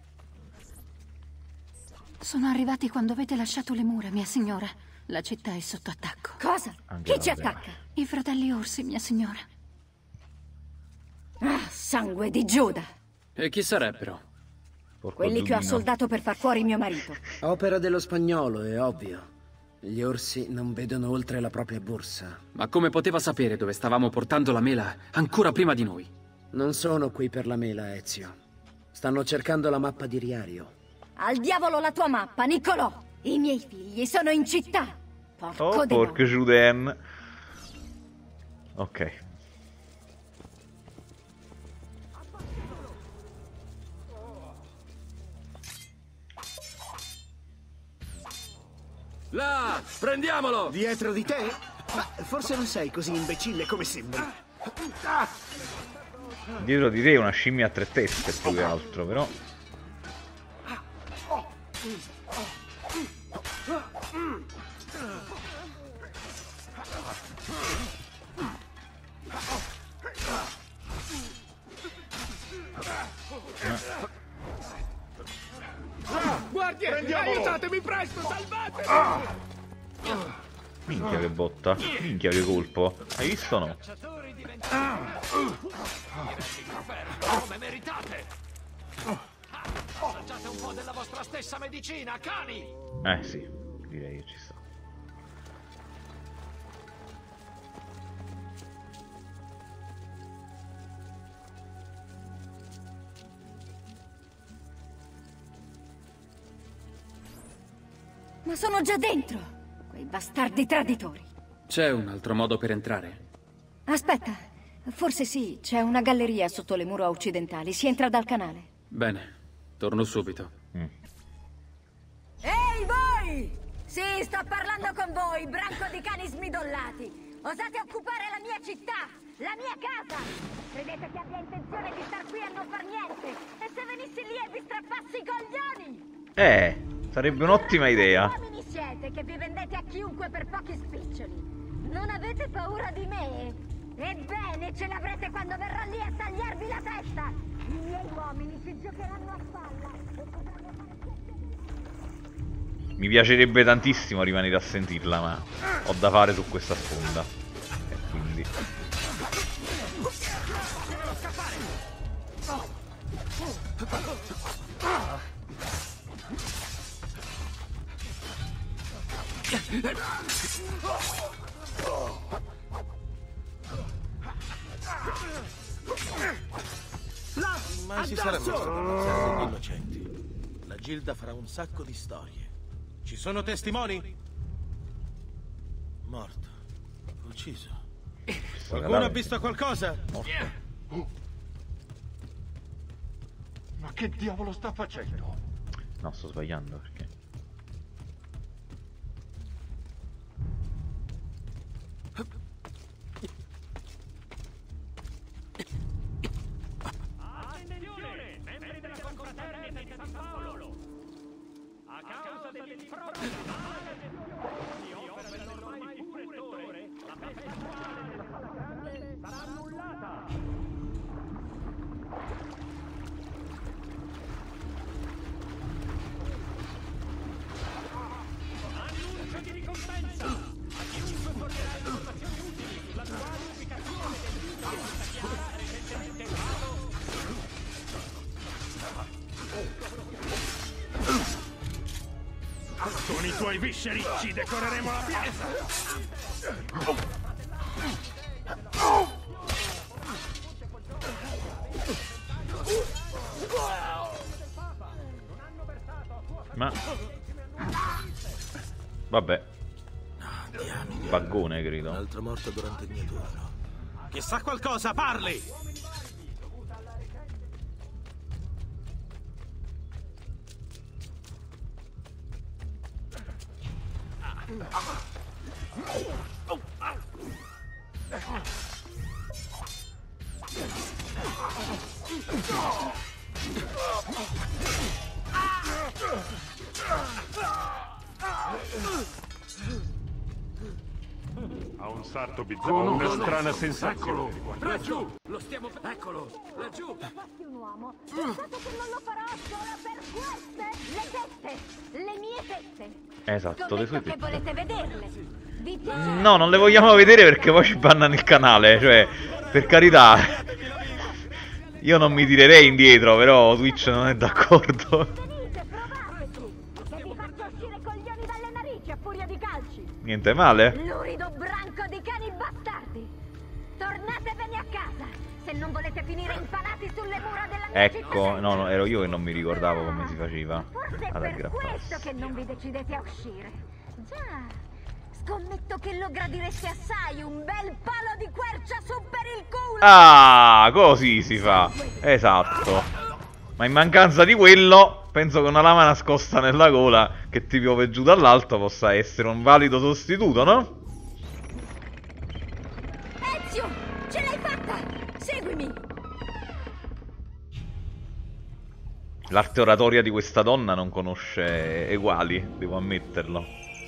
Sono arrivati quando avete lasciato le mura, mia signora. La città è sotto attacco. Cosa? Chi ci attacca? I fratelli Orsi, mia signora. Ah, sangue di Giuda! E chi sarebbero? Quelli che ho assoldato per far fuori mio marito. Opera dello Spagnolo, è ovvio. Gli orsi non vedono oltre la propria borsa. Ma come poteva sapere dove stavamo portando la mela ancora prima di noi? Non sono qui per la mela, Ezio. Stanno cercando la mappa di Riario. Al diavolo la tua mappa, Niccolò! I miei figli sono in città! Oh, porco Juden. Ok. Là! Prendiamolo! Dietro di te? Ma forse non sei così imbecille come sembri. Dietro di te una scimmia a 3 teste più che altro, però. Guardia! Aiutatemi presto! Salvatemi! Minchia che botta. Minchia che colpo. Hai visto o no? Come meritate! Assaggiate un po' della vostra stessa medicina, cani! Sì, direi che ci sta. Ma sono già dentro! Quei bastardi traditori! C'è un altro modo per entrare? Aspetta, forse sì, c'è una galleria sotto le mura occidentali, si entra dal canale. Bene, torno subito. Ehi voi! Sì, sto parlando con voi, branco di cani smidollati! Osate occupare la mia città, la mia casa! Credete che abbia intenzione di star qui a non far niente? E se venissi lì e vi strappassi i coglioni? Sarebbe un'ottima idea. Che uomini siete che vi vendete a chiunque per pochi spiccioli? Non avete paura di me? Ebbene, ce l'avrete quando verrò lì a tagliarvi la testa! I miei uomini ci giocheranno a spalla e potranno fare Mi piacerebbe tantissimo rimanere a sentirla, ma ho da fare su questa sponda. sì. Ma si saranno stati gli innocenti. La Gilda farà un sacco di storie. Ci sono testimoni? Morto. Ucciso. Qualcuno ha visto qualcosa? Ma che diavolo sta facendo? No, sto sbagliando perché... Attenzione, membri della confraternita di San Paolo! A causa degli improvvisi di opera dell'ormai furettore, la festa annuale della Sala Grande sarà annullata! Annuncio di ricompensa! A chiunque fornirà informazioni utili sull'attuale ubicazione del sito di Santa Chiara recentemente creato. Con i tuoi visceri ci decoreremo la piazza! Ma... vabbè. Vagone, credo. Un altro morto durante il mio turno. Chi sa qualcosa, parli! Ha un sarto bizzarro, una strana sensazione. Laggiù! Lo stiamo... Eccolo! Laggiù! Fossi un uomo, pensate che non lo farò solo per queste, le tette, le mie tette. Esatto, le sue Scommetto che tette. volete vederle. Vi piace? No, non le vogliamo vedere perché poi ci bannano il canale, cioè, per carità. Io non mi tirerei indietro, però Twitch non è d'accordo. Venite, provateci, che vi faccio uscire coglioni dalle narici a furia di calci. Niente male. Lurido branco di cani bastardi. Tornatevene a casa, se non volete finire impalati sulle mura della mia Ecco, no, ero io che non mi ricordavo come si faceva Forse è ad per aggrapparsi. questo che non vi decidete a uscire. Già, scommetto che lo gradireste assai un bel palo di quercia su per il culo. Ah, così si fa. Esatto. Ma in mancanza di quello, penso che una lama nascosta nella gola che ti piove giù dall'alto possa essere un valido sostituto, no? Ezio, ce l'hai fatta! Seguimi! L'arte oratoria di questa donna non conosce eguali, devo ammetterlo.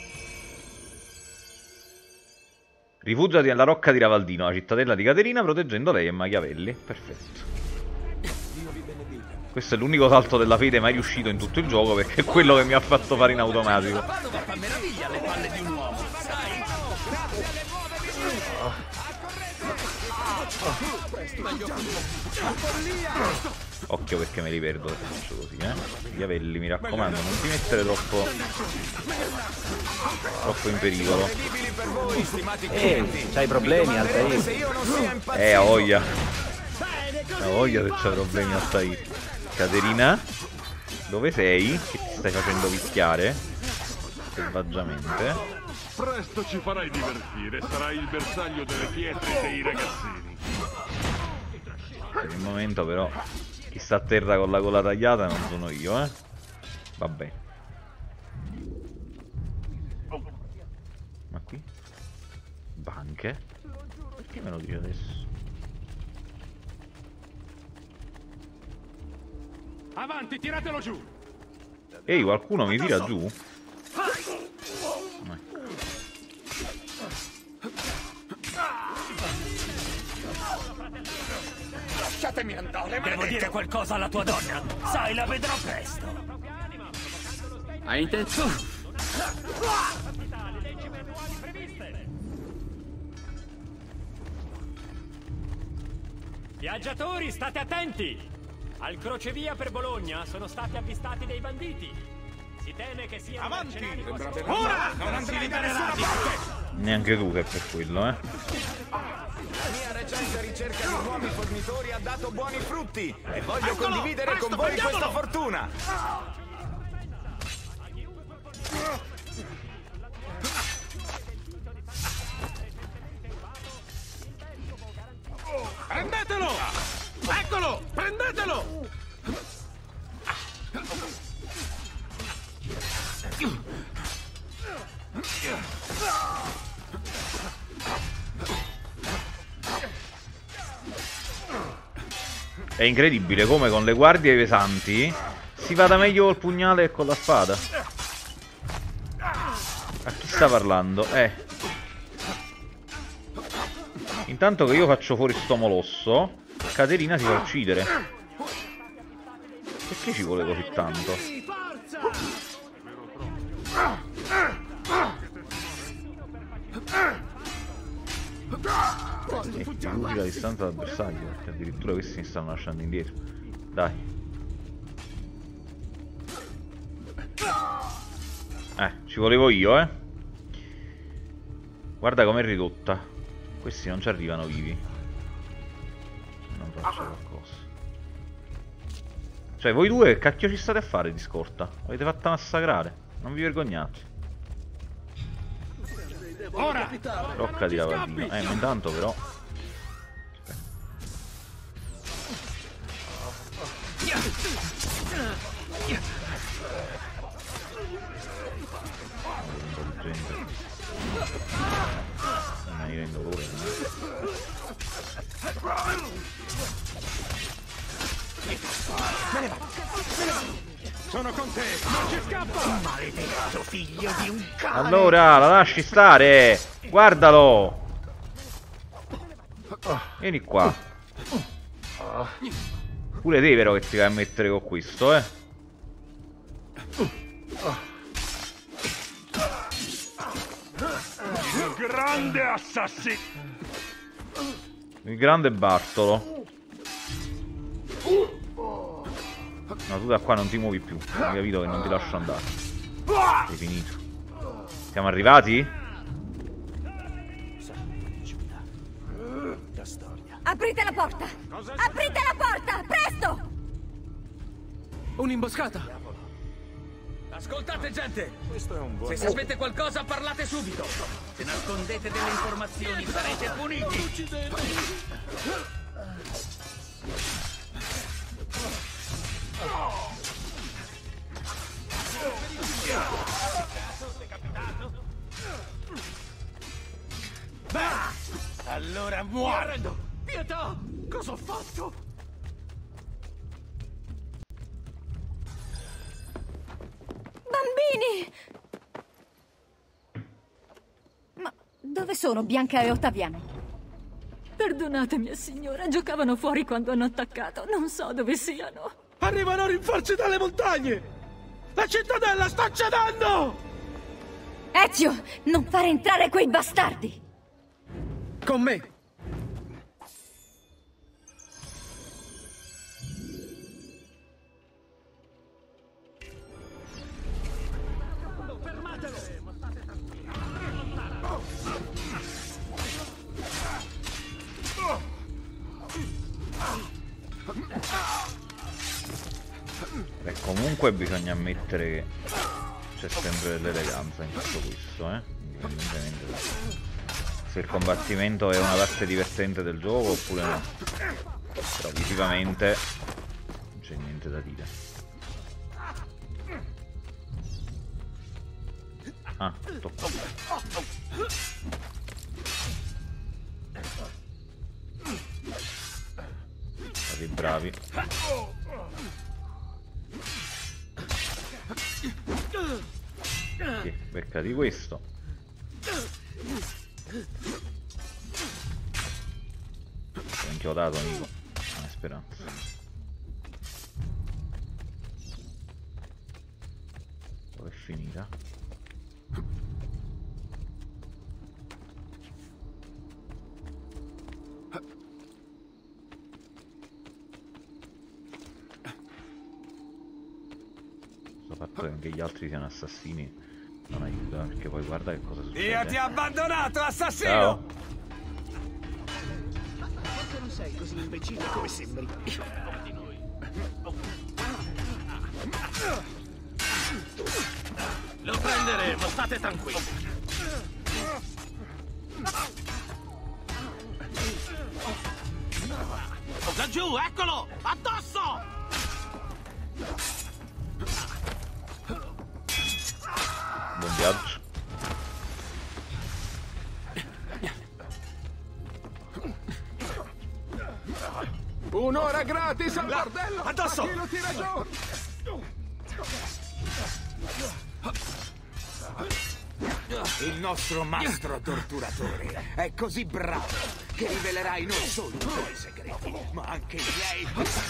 Rifugiati nella rocca di Ravaldino, la cittadella di Caterina, proteggendo lei e Machiavelli. Perfetto. Questo è l'unico salto della fede mai riuscito in tutto il gioco, perché è quello che mi ha fatto fare in automatico. Padova fa meraviglia alle palle di un uomo, sai? Occhio perché me li perdo se faccio così, Machiavelli, mi raccomando, non ti mettere troppo in pericolo. C'hai problemi, Altair? Ha voglia. Ha voglia se c'ha problemi Altair. Caterina, dove sei? Che ti stai facendo picchiare? Selvaggiamente. Presto ci farai divertire, sarai il bersaglio delle pietre dei ragazzini. Per il momento però chi sta a terra con la gola tagliata non sono io, Vabbè. Ma qui? Banche? Perché me lo dice adesso? Avanti, tiratelo giù! Ehi, qualcuno mi tira giù? Lasciatemi andare, Devo dire qualcosa alla tua donna. Sai, la vedrò presto. Hai intenzione? Viaggiatori, state attenti! Al crocevia per Bologna sono stati avvistati dei banditi. Si teme che siano avanti! Ora! Non si libererà di parte! Neanche tu che per quello, La mia recente ricerca di nuovi fornitori ha dato buoni frutti e voglio condividere con voi questa fortuna. Prendetelo! Eccolo! Prendetelo! È incredibile come con le guardie pesanti si vada meglio col pugnale che con la spada. A chi sta parlando? Intanto che io faccio fuori sto molosso, Caterina si fa uccidere. Perché ci vuole così tanto? Riduci la distanza dall'avversario, perché addirittura questi mi stanno lasciando indietro. Dai. Ci volevo io, Guarda com'è ridotta. Questi non ci arrivano vivi. Non faccio qualcosa. Cioè, voi due che cacchio ci state a fare di scorta? Avete fatto massacrare. Non vi vergognate. Ora! Rocca di lavandino. Ma intanto però... Non mi rendo l'ora. Me ne vado! Sono con te! Non ci scappa! Maledetto figlio di un cane! Allora, la lasci stare! Guardalo! Vieni qua. Pure te però che ti vai a mettere con questo, Il grande assassino! Il grande Bartolo. No, tu da qua non ti muovi più. Hai capito che non ti lascio andare. Sei finito. Siamo arrivati? Aprite la porta! Aprite la porta! Presto! Un'imboscata! Ascoltate, gente! Questo è un buon... Se sapete qualcosa, parlate subito! Se nascondete delle informazioni, sarete puniti! Beh, allora muoio! Pietà! Cosa ho fatto? Bambini! Ma dove sono Bianca e Ottaviano? Perdonatemi, signora, giocavano fuori quando hanno attaccato. Non so dove siano. Arrivano rinforzi dalle montagne! La cittadella sta cedendo! Ezio, non fare entrare quei bastardi! Con me! Beh, comunque bisogna ammettere che c'è sempre dell'eleganza in tutto questo, indipendentemente da se il combattimento è una parte divertente del gioco oppure no. Però visivamente non c'è niente da dire. Ah, tocco. State bravi. Sì, beccati questo. L'ho inchiodato, amico. Non è speranza. Dove è finita? Il fatto che anche gli altri siano assassini non aiuta, perché poi guarda che cosa succede. Io ti ho abbandonato, assassino! Ciao. Forse non sei così imbecille come sembri. Lo prenderemo, state tranquilli. Laggiù, eccolo! Addosso! Buon viaggio. Un'ora gratis al bordello! Addosso! A chi lo tira giù? Il nostro mastro torturatore è così bravo che rivelerai non solo i tuoi segreti, ma anche i miei.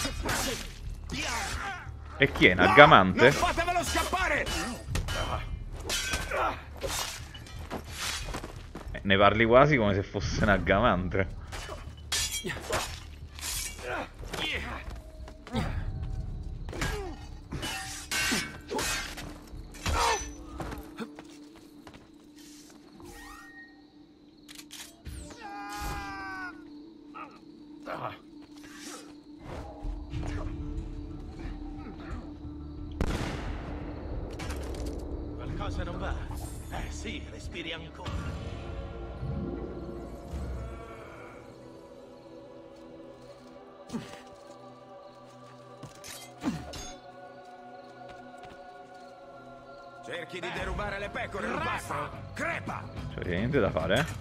E chi è? Nagamante? Non fatevelo scappare! Ne parli quasi come se fosse Nagamante. Qualcosa non va? Sì, respiri ancora. Cerchi di derubare le pecore, Crepa! Crepa! Cioè, niente da fare, eh?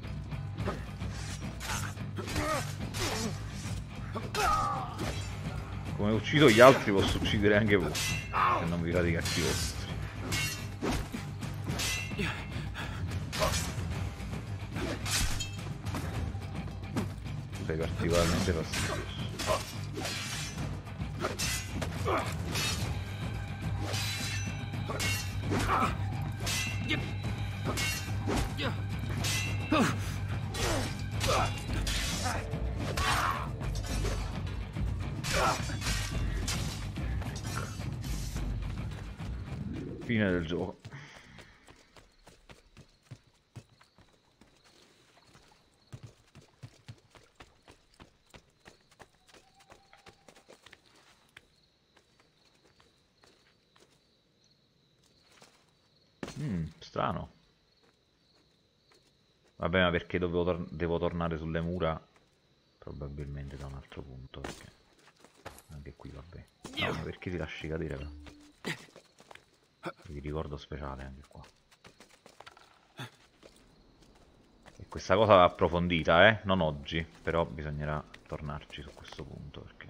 Come ho ucciso gli altri posso uccidere anche voi, se non vi fate i cazzi vostri. Sei particolarmente fastidioso. Fine del gioco. Strano. Vabbè, ma perché devo tornare sulle mura? Probabilmente da un altro punto, perché anche qui vabbè. No, ma perché ti lasci cadere però? Vi ricordo speciale anche qua. E questa cosa va approfondita, non oggi, però bisognerà tornarci su questo punto perché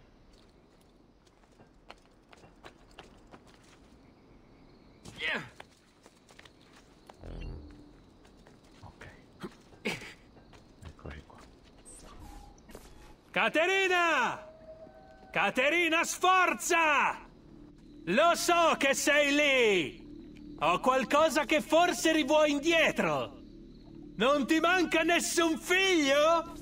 Caterina! Caterina, sforza! Lo so che sei lì! Ho qualcosa che forse rivuoi indietro! Non ti manca nessun figlio?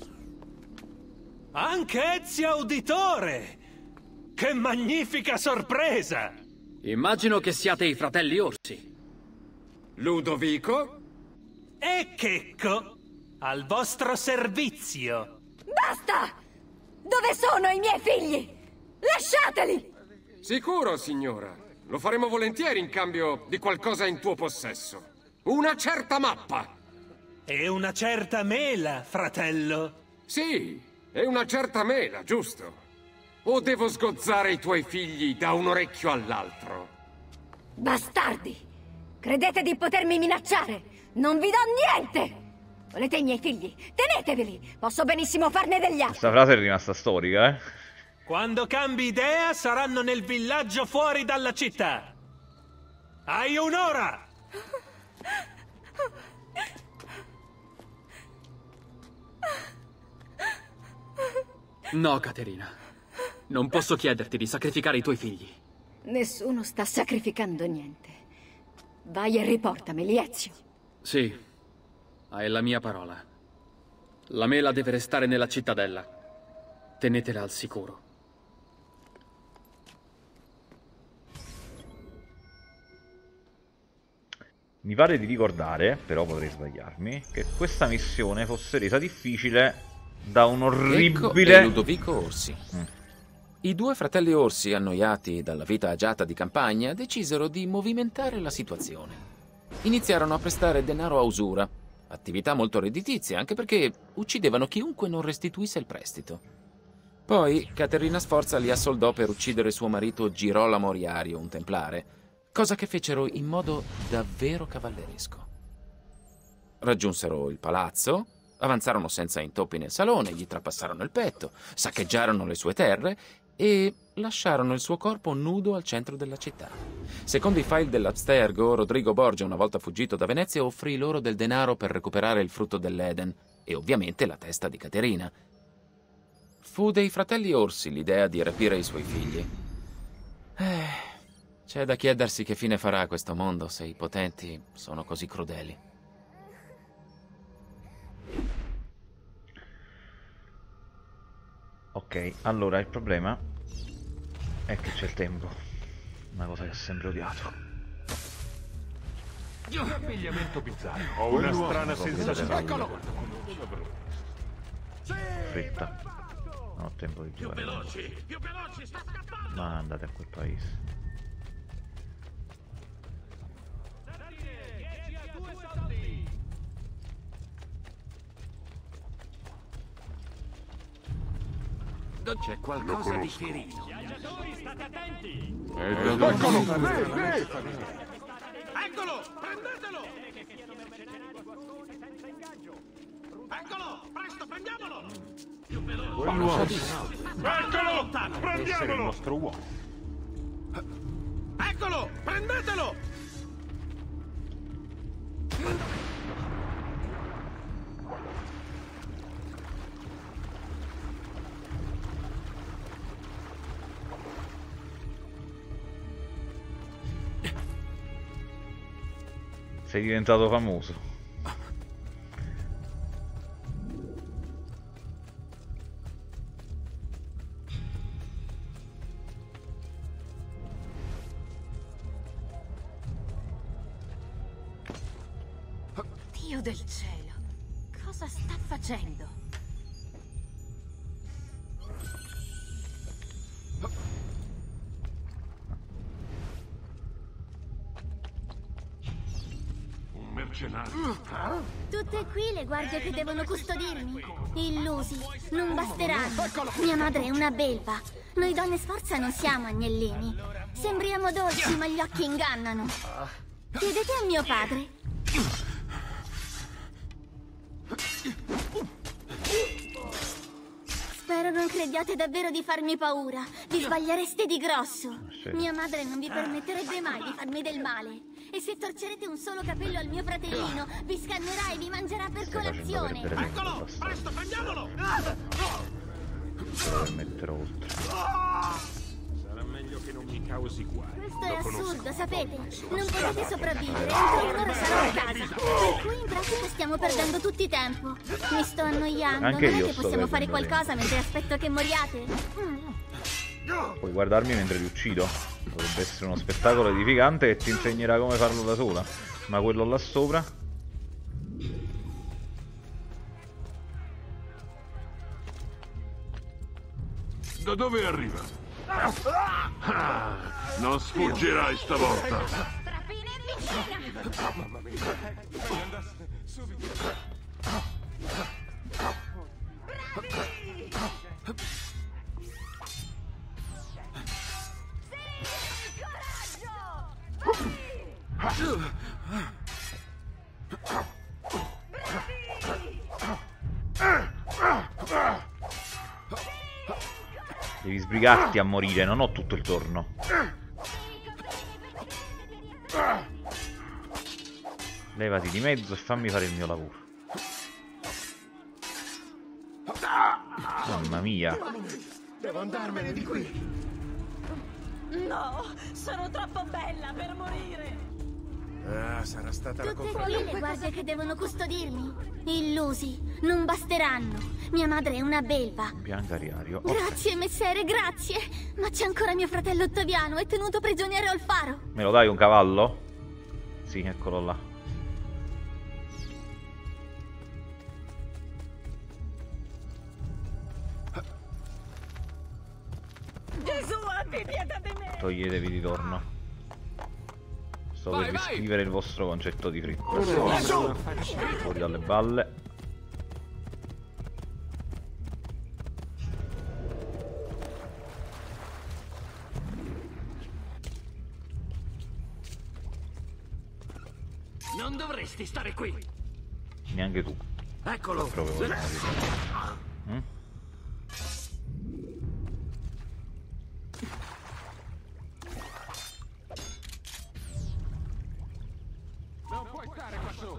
Anche Ezio Auditore! Che magnifica sorpresa! Immagino che siate i fratelli Orsi. Ludovico? E Checco, al vostro servizio! Basta! Dove sono i miei figli? Lasciateli! Sicuro, signora. Lo faremo volentieri in cambio di qualcosa in tuo possesso. Una certa mappa. E una certa mela, fratello. Sì, e una certa mela, giusto. O devo sgozzare i tuoi figli da un orecchio all'altro? Bastardi! Credete di potermi minacciare? Non vi do niente! Volete i miei figli? Teneteveli! Posso benissimo farne degli altri! questa frase è rimasta storica, Quando cambi idea saranno nel villaggio fuori dalla città. Hai un'ora! No, Caterina. Non posso chiederti di sacrificare i tuoi figli. Nessuno sta sacrificando niente. Vai e riportameli, Ezio. Sì, hai la mia parola. La mela deve restare nella cittadella. Tenetela al sicuro. Mi pare di ricordare, però potrei sbagliarmi, che questa missione fosse resa difficile da un orribile... Ecco Ludovico Orsi. I due fratelli Orsi, annoiati dalla vita agiata di campagna, decisero di movimentare la situazione. Iniziarono a prestare denaro a usura, attività molto redditizia, anche perché uccidevano chiunque non restituisse il prestito. Poi Caterina Sforza li assoldò per uccidere suo marito Girolamo Moriario, un templare, cosa che fecero in modo davvero cavalleresco. Raggiunsero il palazzo, avanzarono senza intoppi nel salone, gli trapassarono il petto, saccheggiarono le sue terre e lasciarono il suo corpo nudo al centro della città. Secondo i file dell'Abstergo, Rodrigo Borgia, una volta fuggito da Venezia, offrì loro del denaro per recuperare il frutto dell'Eden e ovviamente la testa di Caterina. Fu dei fratelli Orsi l'idea di rapire i suoi figli. C'è da chiedersi che fine farà questo mondo se i potenti sono così crudeli. Ok, allora il problema è che c'è il tempo. Una cosa che ho sempre odiato. Un abbigliamento bizzarro. Ho una strana sensazione. Eccolo! Fretta. Non ho tempo di giocare. Più veloci, sta scappando! Ma andate a quel paese. C'è qualcosa di ferito. Viaggiatori, state attenti! Eccolo! Prendetelo! Eccolo! Presto, prendiamolo! Più veloce! Eccolo! Prendiamolo! Il nostro uomo. Eccolo! Prendetelo! Sei diventato famoso. Dio del cielo, cosa sta facendo? Tutte qui le guardie che devono custodirmi. Illusi, non basteranno. Mia madre è una belva. Noi donne Sforza non siamo agnellini. Sembriamo dolci, ma gli occhi ingannano. Chiedete a mio padre. Spero non crediate davvero di farmi paura. Vi sbagliereste di grosso. Mia madre non vi permetterebbe mai di farmi del male. E se torcerete un solo capello al mio fratellino, vi scannerà e vi mangerà per colazione. Eccolo! Presto, prendiamolo! Per mettere oltre. Sarà meglio che non mi causi guai. Questo è assurdo, sapete? Non potete sopravvivere, entro un'ora sarò a casa. Per cui in pratica stiamo perdendo tutti tempo. Mi sto annoiando, Anche non io è che sto possiamo fare perdendo qualcosa mentre aspetto che moriate? Puoi guardarmi mentre ti uccido. Potrebbe essere uno spettacolo edificante che ti insegnerà come farlo da sola. Ma quello là sopra? Da dove arriva? Non sfuggirai stavolta. Mamma mia. Meglio andasse subito. Devi sbrigarti a morire, non ho tutto il torno. Levati di mezzo e fammi fare il mio lavoro. Mamma mia. Devo andarmene di qui. No, sono troppo bella per morire. Ah, sarà stata la Tutte compagnia. qui le guardie che devono custodirmi. Illusi, non basteranno. Mia madre è una belva. Bianca Riario. Grazie, messere, grazie. Ma c'è ancora mio fratello Ottaviano, è tenuto prigioniero al faro. Me lo dai un cavallo? Sì, eccolo là. Toglietevi di torno. Sto per riscrivere il vostro concetto di fritto. Fuori dalle balle. Non dovresti stare qui. Neanche tu. Eccolo. Non puoi stare qua su.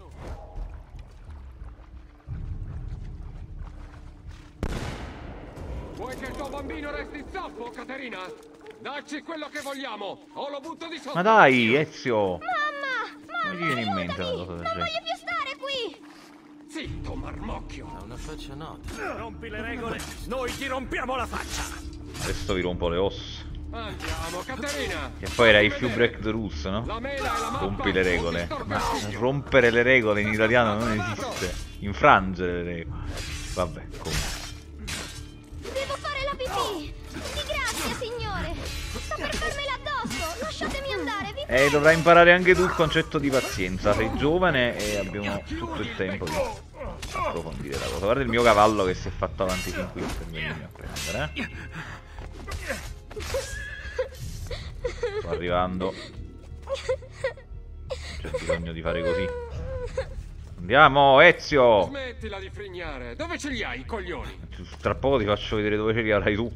Vuoi che il tuo bambino resti zoppo, Caterina? Dacci quello che vogliamo, o lo butto di sotto. Ma dai, Ezio! Mamma! Non mi viene in mente una cosa del Non genere. voglio più stare qui! Zitto, marmocchio. Ha una faccia nota. Rompi le regole, noi ti rompiamo la faccia. Adesso vi rompo le ossa. Andiamo, Caterina. Che poi era if you break the rules, no? Rompi le regole. Ma rompere le regole in italiano non esiste. Infrangere le regole. Vabbè, comunque. Devo fare la pipì! Di grazia, signore! Sto per farmela addosso! Lasciatemi andare, vi prego! Dovrai imparare anche tu il concetto di pazienza. Sei giovane e abbiamo tutto il tempo di approfondire la cosa. Guarda il mio cavallo che si è fatto avanti fin qui per venirmi a prendere. Sto arrivando. C'è bisogno di fare così. Andiamo, Ezio! Smettila di frignare. Dove ce li hai i coglioni? Tra poco ti faccio vedere dove ce li avrai tu.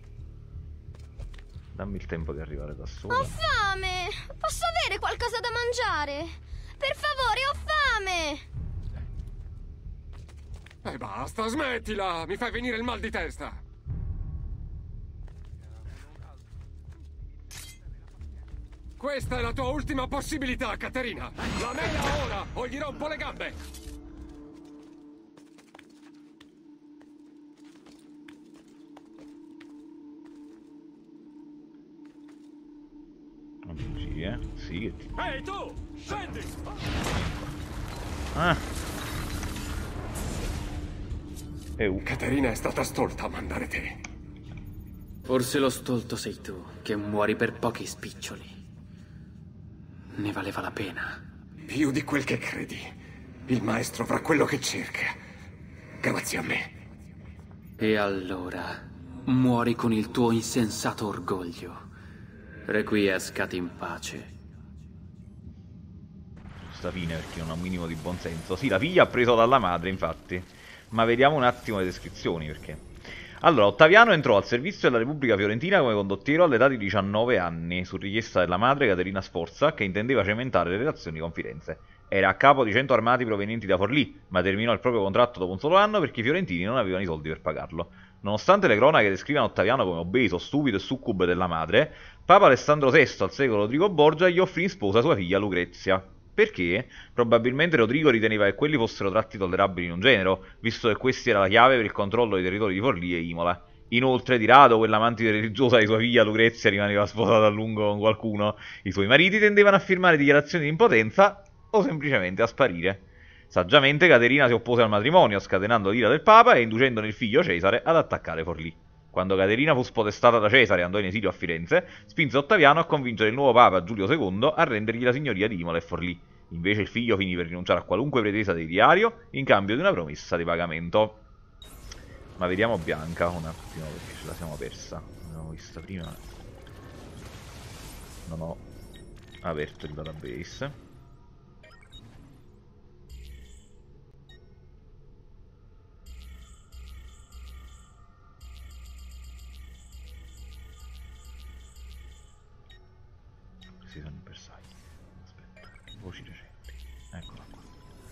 Dammi il tempo di arrivare da solo. Ho fame! Posso avere qualcosa da mangiare? Per favore, ho fame! Basta, smettila! Mi fai venire il mal di testa! Questa è la tua ultima possibilità, Caterina! La mela ora, o gli rompo le gambe! Bugie, sì che ti... Ehi tu, scendi! Ah! Caterina è stata stolta a mandare te. Forse lo stolto sei tu, che muori per pochi spiccioli. Ne valeva la pena. Più di quel che credi. Il maestro avrà quello che cerca. Grazie a me. E allora muori con il tuo insensato orgoglio. Requiescat in pace. Sta fine perché non ha un minimo di buonsenso. Sì, la figlia ha preso dalla madre, infatti. Ma vediamo un attimo le descrizioni, perché... Allora, Ottaviano entrò al servizio della Repubblica Fiorentina come condottiero all'età di 19 anni, su richiesta della madre Caterina Sforza, che intendeva cementare le relazioni con Firenze. Era a capo di 100 armati provenienti da Forlì, ma terminò il proprio contratto dopo un solo anno perché i fiorentini non avevano i soldi per pagarlo. Nonostante le cronache descrivano Ottaviano come obeso, stupido e succube della madre, Papa Alessandro VI, al secolo Rodrigo Borgia, gli offrì in sposa sua figlia Lucrezia. Perché? Probabilmente Rodrigo riteneva che quelli fossero tratti tollerabili in un genero, visto che questi era la chiave per il controllo dei territori di Forlì e Imola. Inoltre, di rado, quell'amante religiosa di sua figlia Lucrezia rimaneva sposata a lungo con qualcuno. I suoi mariti tendevano a firmare dichiarazioni di impotenza o semplicemente a sparire. Saggiamente Caterina si oppose al matrimonio, scatenando l'ira del Papa e inducendone il figlio Cesare ad attaccare Forlì. Quando Caterina fu spodestata da Cesare e andò in esilio a Firenze, spinse Ottaviano a convincere il nuovo Papa Giulio II a rendergli la signoria di Imola e Forlì. Invece il figlio finì per rinunciare a qualunque pretesa di diario in cambio di una promessa di pagamento. Ma vediamo Bianca un attimo perché ce la siamo persa. L'abbiamo vista prima. Non ho aperto il database. Sono in bersaglio. Aspetta, voci recenti. Eccola qua.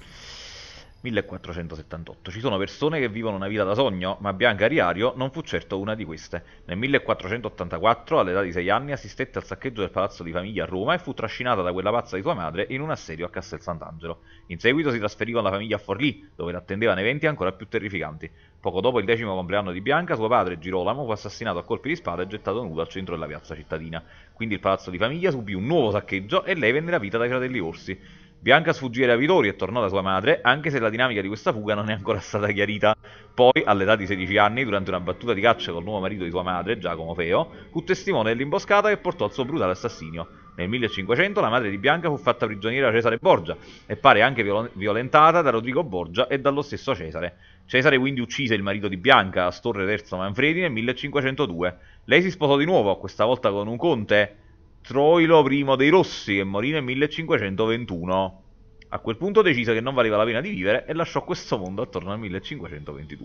1478. Ci sono persone che vivono una vita da sogno, ma Bianca Riario non fu certo una di queste. Nel 1484, all'età di 6 anni, assistette al saccheggio del palazzo di famiglia a Roma e fu trascinata da quella pazza di sua madre in un assedio a Castel Sant'Angelo. In seguito si trasferì con la famiglia a Forlì, dove l'attendevano eventi ancora più terrificanti. Poco dopo il 10° compleanno di Bianca, suo padre, Girolamo, fu assassinato a colpi di spada e gettato nudo al centro della piazza cittadina. Quindi il palazzo di famiglia subì un nuovo saccheggio e lei venne rapita dai fratelli Orsi. Bianca sfuggì ai rapitori e tornò da sua madre, anche se la dinamica di questa fuga non è ancora stata chiarita. Poi, all'età di 16 anni, durante una battuta di caccia col nuovo marito di sua madre, Giacomo Feo, fu testimone dell'imboscata che portò al suo brutale assassinio. Nel 1500 la madre di Bianca fu fatta prigioniera da Cesare Borgia e pare anche violentata da Rodrigo Borgia e dallo stesso Cesare. Cesare quindi uccise il marito di Bianca, Astorre III Manfredi, nel 1502. Lei si sposò di nuovo, questa volta con un conte, Troilo I dei Rossi, che morì nel 1521. A quel punto decise che non valeva la pena di vivere e lasciò questo mondo attorno al 1522.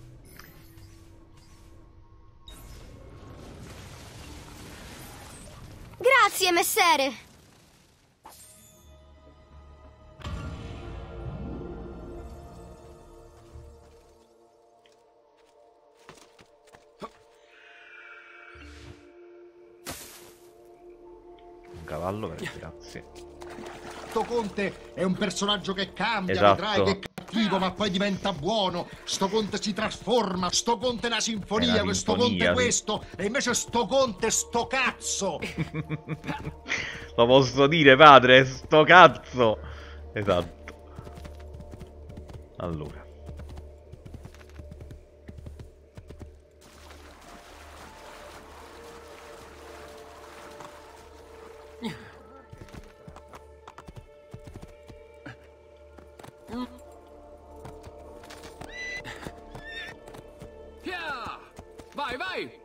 Grazie, messere! Un cavallo, grazie. Sto conte è un personaggio che cambia, Esatto. vedrai che è cattivo ma poi diventa buono. Sto conte si trasforma, sto conte è una sinfonia, questo conte è questo, e invece sto conte è sto cazzo. Lo posso dire, padre, sto cazzo. Esatto. Allora. Vai, vai!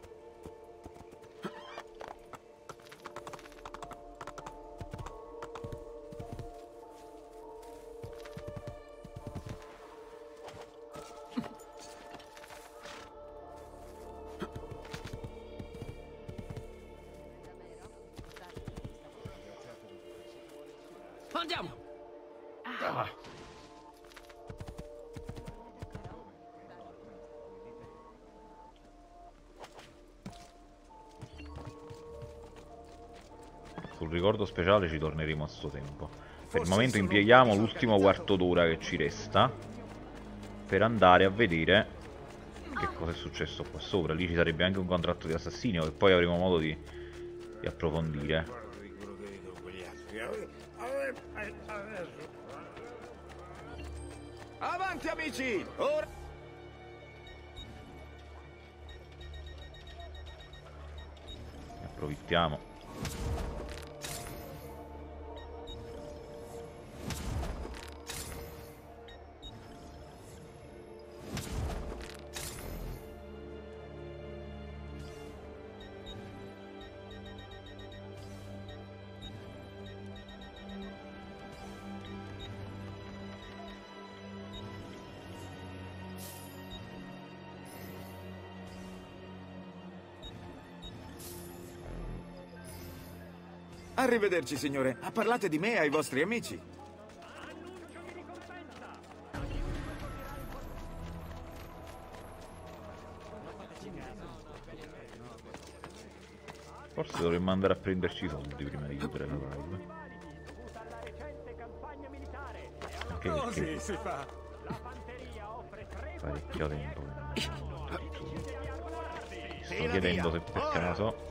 Andiamo! Sul ricordo speciale ci torneremo a sto tempo. Per il momento impieghiamo l'ultimo quarto d'ora che ci resta per andare a vedere che cosa è successo qua sopra. Lì ci sarebbe anche un contratto di assassinio che poi avremo modo di approfondire. Avanti, amici! Ora... Ne approfittiamo. Arrivederci, signore. Parlate di me ai vostri amici. Forse dovremmo andare a prenderci i soldi prima di chiudere la live. Anche perché si fa. parecchio tempo che non sto chiedendo se per caso.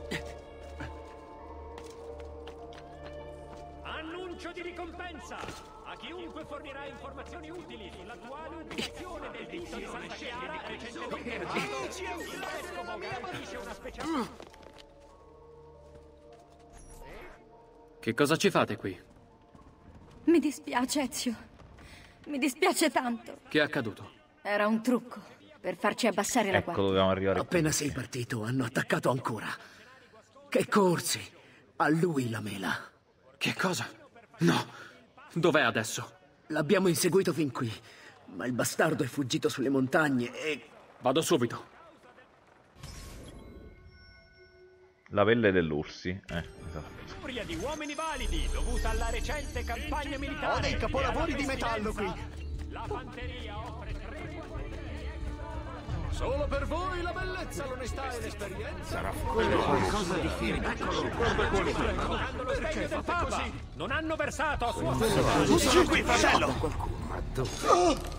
Annuncio di ricompensa a chiunque fornirà informazioni utili sull'attuale ubicazione del dito di Santa Chiara recentemente il vescovo garantisce una speciale. Che cosa ci fate qui? Mi dispiace, Ezio. Mi dispiace tanto. Che è accaduto? Era un trucco per farci abbassare la guardia. Dovevamo arrivare. Appena sei partito, hanno attaccato ancora. Che corsi! A lui la mela. Che cosa? No! Dov'è adesso? L'abbiamo inseguito fin qui, ma il bastardo è fuggito sulle montagne e... Vado subito. La pelle dell'Ursi, esatto. Furia di uomini validi dovuta alla recente campagna militare. Ho dei capolavori di metallo qui. La fanteria offre 3. Solo per voi la bellezza, l'onestà e l'esperienza. Sarà qualcosa di firme. Hanno lo sdegno del Papa. Non hanno versato a sua Su qui, fratello. Qualcuno, ma dove?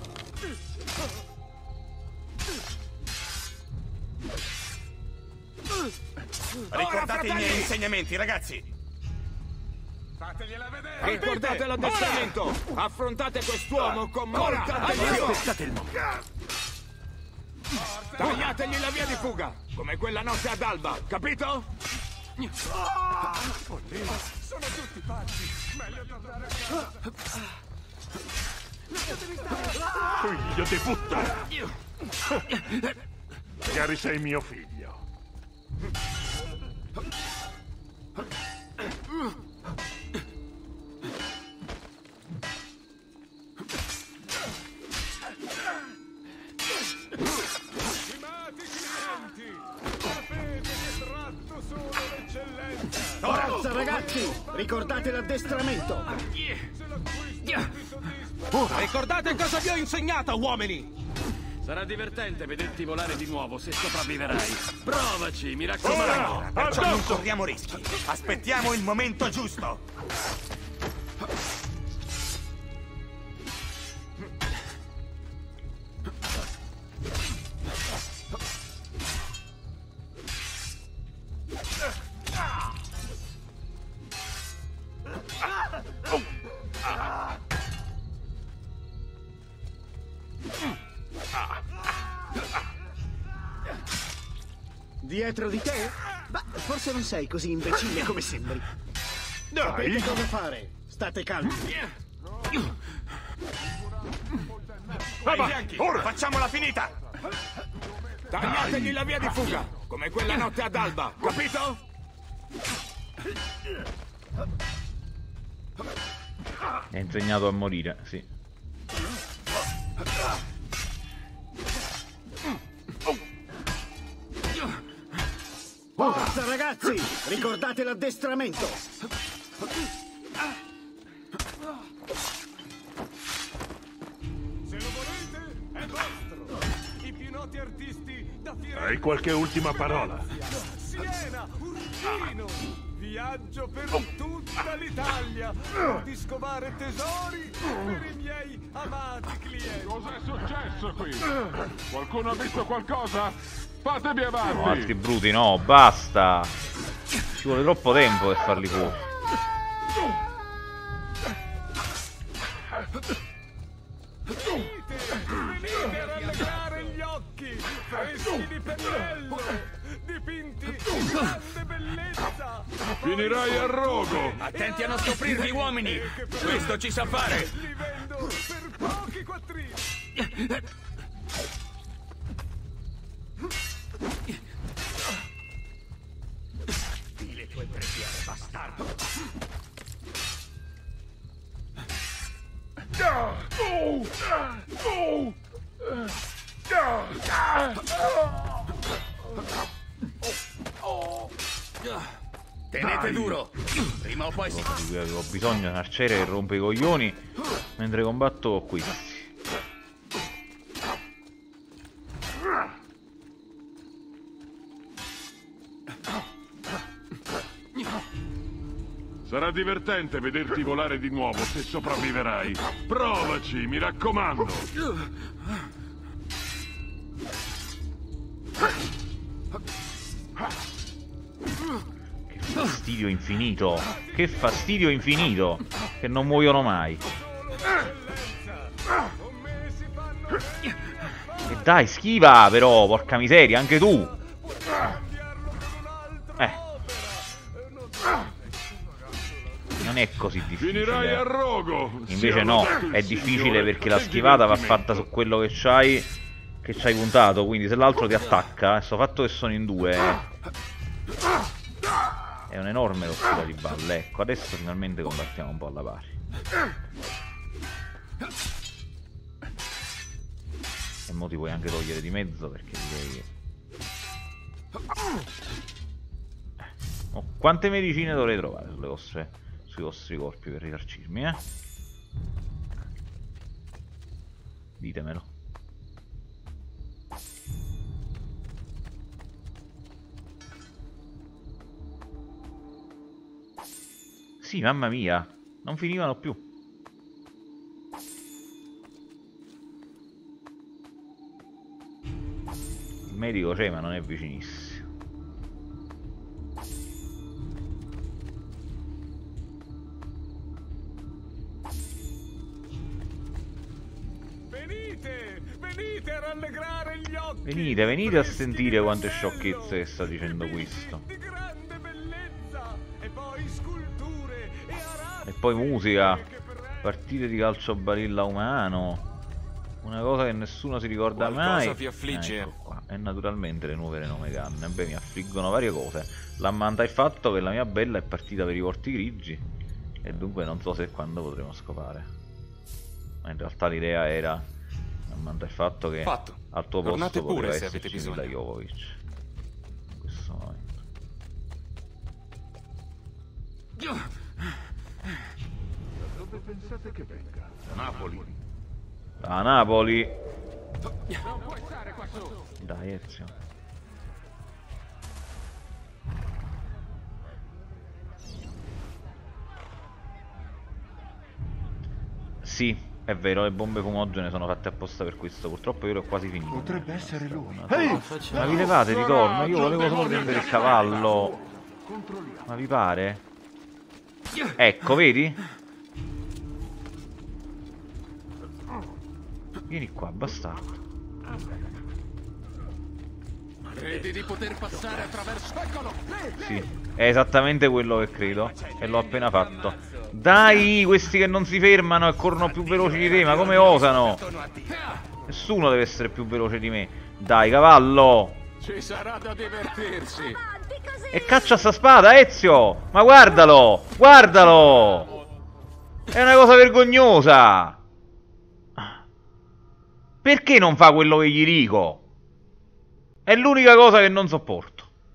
Ricordate i miei insegnamenti, ragazzi. Fategliela vedere! Ricordate l'addestramento! Affrontate quest'uomo con molta attenzione! Aspettate il momento. Tagliategli la via di fuga, come quella notte ad alba, capito? Sono tutti pazzi. Meglio tornare a casa. Lasciatemi stare. Figlio di puttana! Magari sei mio figlio. Stimati clienti, sapete che tratto solo l'eccellenza. Forza ragazzi, ricordate l'addestramento. Ricordate cosa vi ho insegnato, uomini! Sarà divertente vederti volare di nuovo se sopravviverai. Provaci, mi raccomando. Perciò non corriamo rischi. Aspettiamo il momento giusto. Dietro di te? Beh, forse non sei così imbecille come sembri. Sapete cosa fare? State calmi. Ora facciamola finita! Tagliategli la via di fuga, come quella notte ad alba, capito? Mi ha insegnato a morire, sì. Forza ragazzi, ricordate l'addestramento. Se lo volete, è vostro. I più noti artisti da Firenze. Hai qualche ultima parola? Siena, Urbino. Viaggio per tutta l'Italia per di scovare tesori per i miei amati clienti. Cos'è successo qui? Qualcuno ha visto qualcosa? Fatevi avanti! No, altri bruti, no, basta! Ci vuole troppo tempo per farli fuori. Venite a rallegrare gli occhi, freschi di pennello, dipinti di grande bellezza. Finirai a rogo! Attenti a non scoprirvi, uomini! Questo ci sa fare! Li vendo per pochi quattrini. Le tue preghiere, bastardo! Tenete duro! Prima o poi si... Di cui avevo bisogno, un arciere che rompe i coglioni mentre combatto con questi. Sarà divertente vederti volare di nuovo se sopravviverai. Provaci, mi raccomando. Che fastidio infinito. Che fastidio infinito. Che non muoiono mai. E dai, schiva però, porca miseria, anche tu. Non è così difficile. Finirai a rogo. Invece no, è difficile perché la schivata va fatta su quello che c'hai puntato. Quindi se l'altro ti attacca, sto fatto che sono in due, è un enorme rottura di balle. Ecco, adesso finalmente combattiamo un po' alla pari. E mo ti puoi anche togliere di mezzo perché direi che... Oh, quante medicine dovrei trovare sui vostri corpi per risarcirmi, eh? Ditemelo. Sì, mamma mia, non finivano più. Il medico c'è, ma non è vicinissimo. Venite a rallegrare gli occhi. Venite a sentire quante sciocchezze sta dicendo questo. Di grande bellezza. E poi sculture e arazzi. E poi musica. Partite di calcio balilla umano. Una cosa che nessuno si ricorda mai. Qualcosa vi affligge? Ecco qua. E naturalmente le nuove renome canne. Beh, mi affliggono varie cose. L'ammanta il fatto che la mia bella è partita per i porti grigi. E dunque non so se e quando potremo scopare. Ma in realtà l'idea era ammanta il fatto che al tuo posto poteva esserci Mila Jovovich. In questo momento. Dove pensate che venga? Napoli. A Napoli. Non puoi stare qua su. Dai, Ezio. Sì, è vero, le bombe fumogene sono fatte apposta per questo. Purtroppo io l'ho quasi finito. Potrebbe essere lui. Ma vi levate di torno? Io volevo solo prendere il cavallo. Ma vi pare? Ecco, vedi? Vieni qua, bastardo. Credi di poter passare attraverso... Eccolo! Sì, è esattamente quello che credo. E l'ho appena fatto. Dai, questi che non si fermano e corrono più veloci di te, ma come osano? Nessuno deve essere più veloce di me. Dai, cavallo! Ci sarà da divertirsi. E caccia sta spada, Ezio! Ma guardalo! Guardalo! È una cosa vergognosa! Perché non fa quello che gli dico? È l'unica cosa che non sopporto.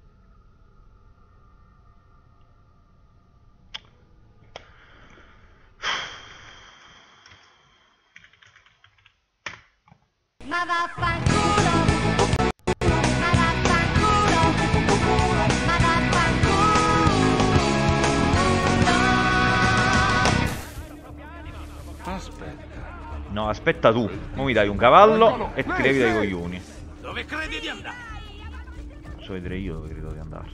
Ma vaffanculo. Ma vaffanculo. Ma vaffanculo. Aspetta. No, aspetta tu. Mo mi dai un cavallo e ti levi dai coglioni. Dove credi di andare? Faccio vedere io dove credo di andare.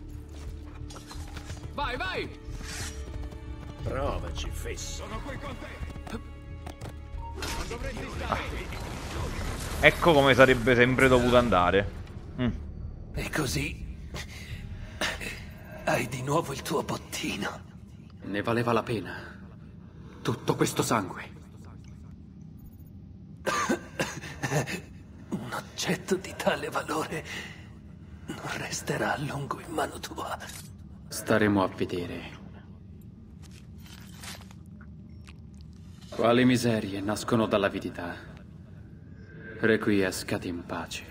Vai, vai! Provaci, fesso. Sono qui con te. Non dovresti stare. Ecco come sarebbe sempre dovuto andare. E così hai di nuovo il tuo bottino. Ne valeva la pena. Tutto questo sangue. Un oggetto di tale valore non resterà a lungo in mano tua. Staremo a vedere. Quali miserie nascono dall'avidità? Requiescat in pace.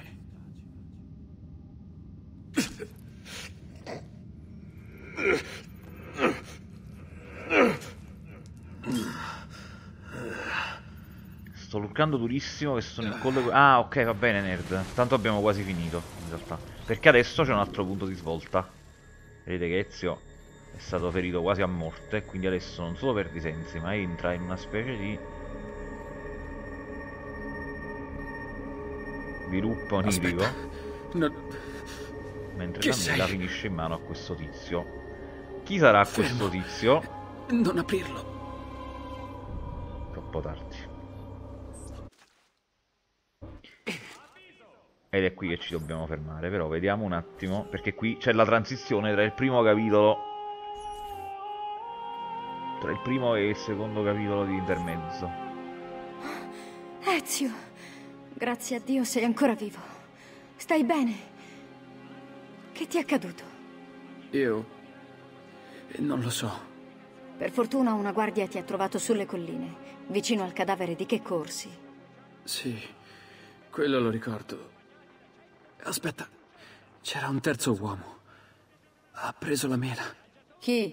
Sto luccando durissimo che sono in collo. Ah, ok, va bene, nerd. Tanto abbiamo quasi finito, in realtà. Perché adesso c'è un altro punto di svolta. Vedete che Ezio è stato ferito quasi a morte, quindi adesso non solo perde i sensi, ma entra in una specie di loop onirico. Mentre la mela finisce in mano a questo tizio. Chi sarà questo tizio? Non aprirlo. Troppo tardi. Ed è qui che ci dobbiamo fermare, però vediamo un attimo, perché qui c'è la transizione tra il primo capitolo, tra il primo e il secondo capitolo di intermezzo. Ezio, grazie a Dio sei ancora vivo. Stai bene? Che ti è accaduto? Io non lo so. Per fortuna una guardia ti ha trovato sulle colline, vicino al cadavere di che corsi. Sì, quello lo ricordo. Aspetta, c'era un terzo uomo. Ha preso la mela. Chi?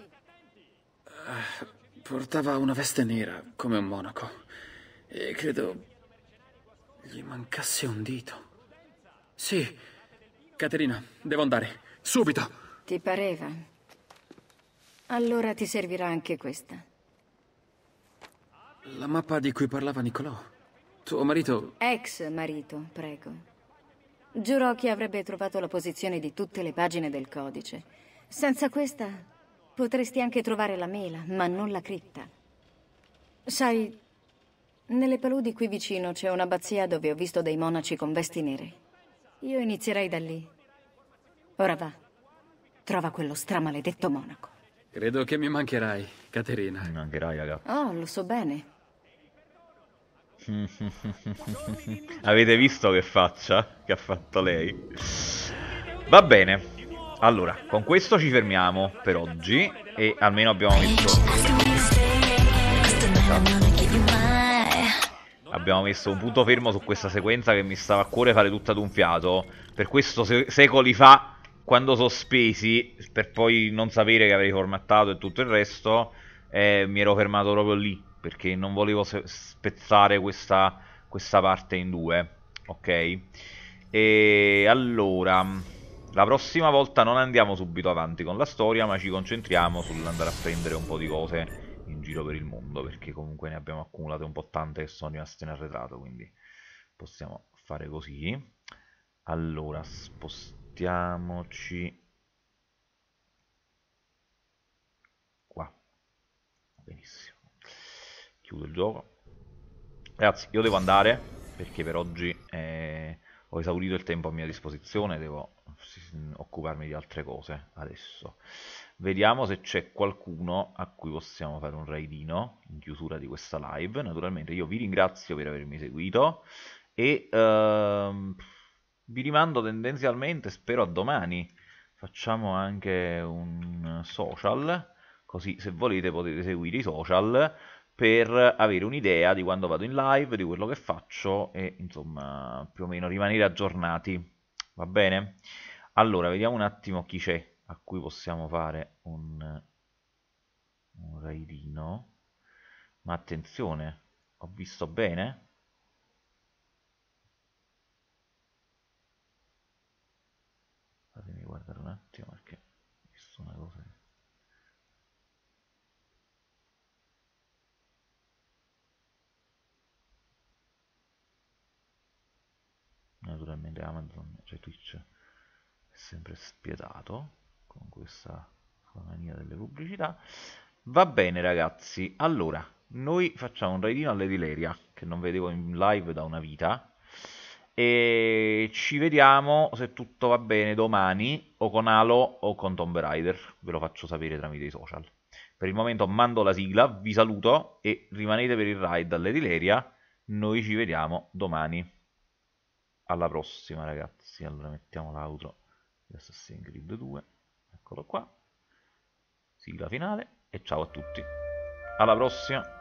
Portava una veste nera, come un monaco. E credo gli mancasse un dito. Sì, Caterina, devo andare. Subito! Ti pareva? Allora ti servirà anche questa. La mappa di cui parlava Nicolò. Tuo marito... Ex marito, prego. Giurò che avrebbe trovato la posizione di tutte le pagine del codice. Senza questa potresti anche trovare la mela, ma non la cripta. Sai, Nelle paludi qui vicino c'è un'abbazia dove ho visto dei monaci con vesti nere. Io inizierei da lì. Ora va. Trova quello stramaledetto monaco. Credo che mi mancherai, Caterina. Mi mancherai, ragazzi. Oh, lo so bene. Avete visto che faccia che ha fatto lei? Va bene. Allora, con questo ci fermiamo per oggi. E almeno abbiamo messo un punto fermo su questa sequenza che mi stava a cuore fare tutta d'un fiato. Per questo secoli fa, quando sospesi, per poi non sapere che avrei formattato e tutto il resto, mi ero fermato proprio lì, perché non volevo spezzare questa parte in due, ok? E allora, la prossima volta non andiamo subito avanti con la storia, ma ci concentriamo sull'andare a prendere un po' di cose in giro per il mondo, perché comunque ne abbiamo accumulate un po' tante che sono rimaste in arretrato, quindi possiamo fare così. Allora, spostiamoci qua. Benissimo. Chiudo il gioco. Ragazzi, io devo andare, perché per oggi ho esaurito il tempo a mia disposizione, devo occuparmi di altre cose adesso. Vediamo se c'è qualcuno a cui possiamo fare un raidino in chiusura di questa live. Naturalmente io vi ringrazio per avermi seguito e vi rimando tendenzialmente, spero, a domani. Facciamo anche un social, così se volete potete seguire i social per avere un'idea di quando vado in live, di quello che faccio e insomma più o meno rimanere aggiornati. Va bene? Allora, vediamo un attimo chi c'è a cui possiamo fare un raidino. Ma attenzione, ho visto bene? Fatemi guardare un attimo perché ho visto una cosa. Naturalmente Amazon, cioè Twitch, è sempre spietato con questa sua mania delle pubblicità. Va bene ragazzi, allora noi facciamo un raidino all'Lady Leria, che non vedevo in live da una vita, e ci vediamo, se tutto va bene, domani o con Halo o con Tomb Raider. Ve lo faccio sapere tramite i social. Per il momento mando la sigla, vi saluto e rimanete per il raid all'Lady Leria. Noi ci vediamo domani. Alla prossima ragazzi. Allora mettiamo l'outro di Assassin's Creed 2, eccolo qua, sigla finale e ciao a tutti, alla prossima.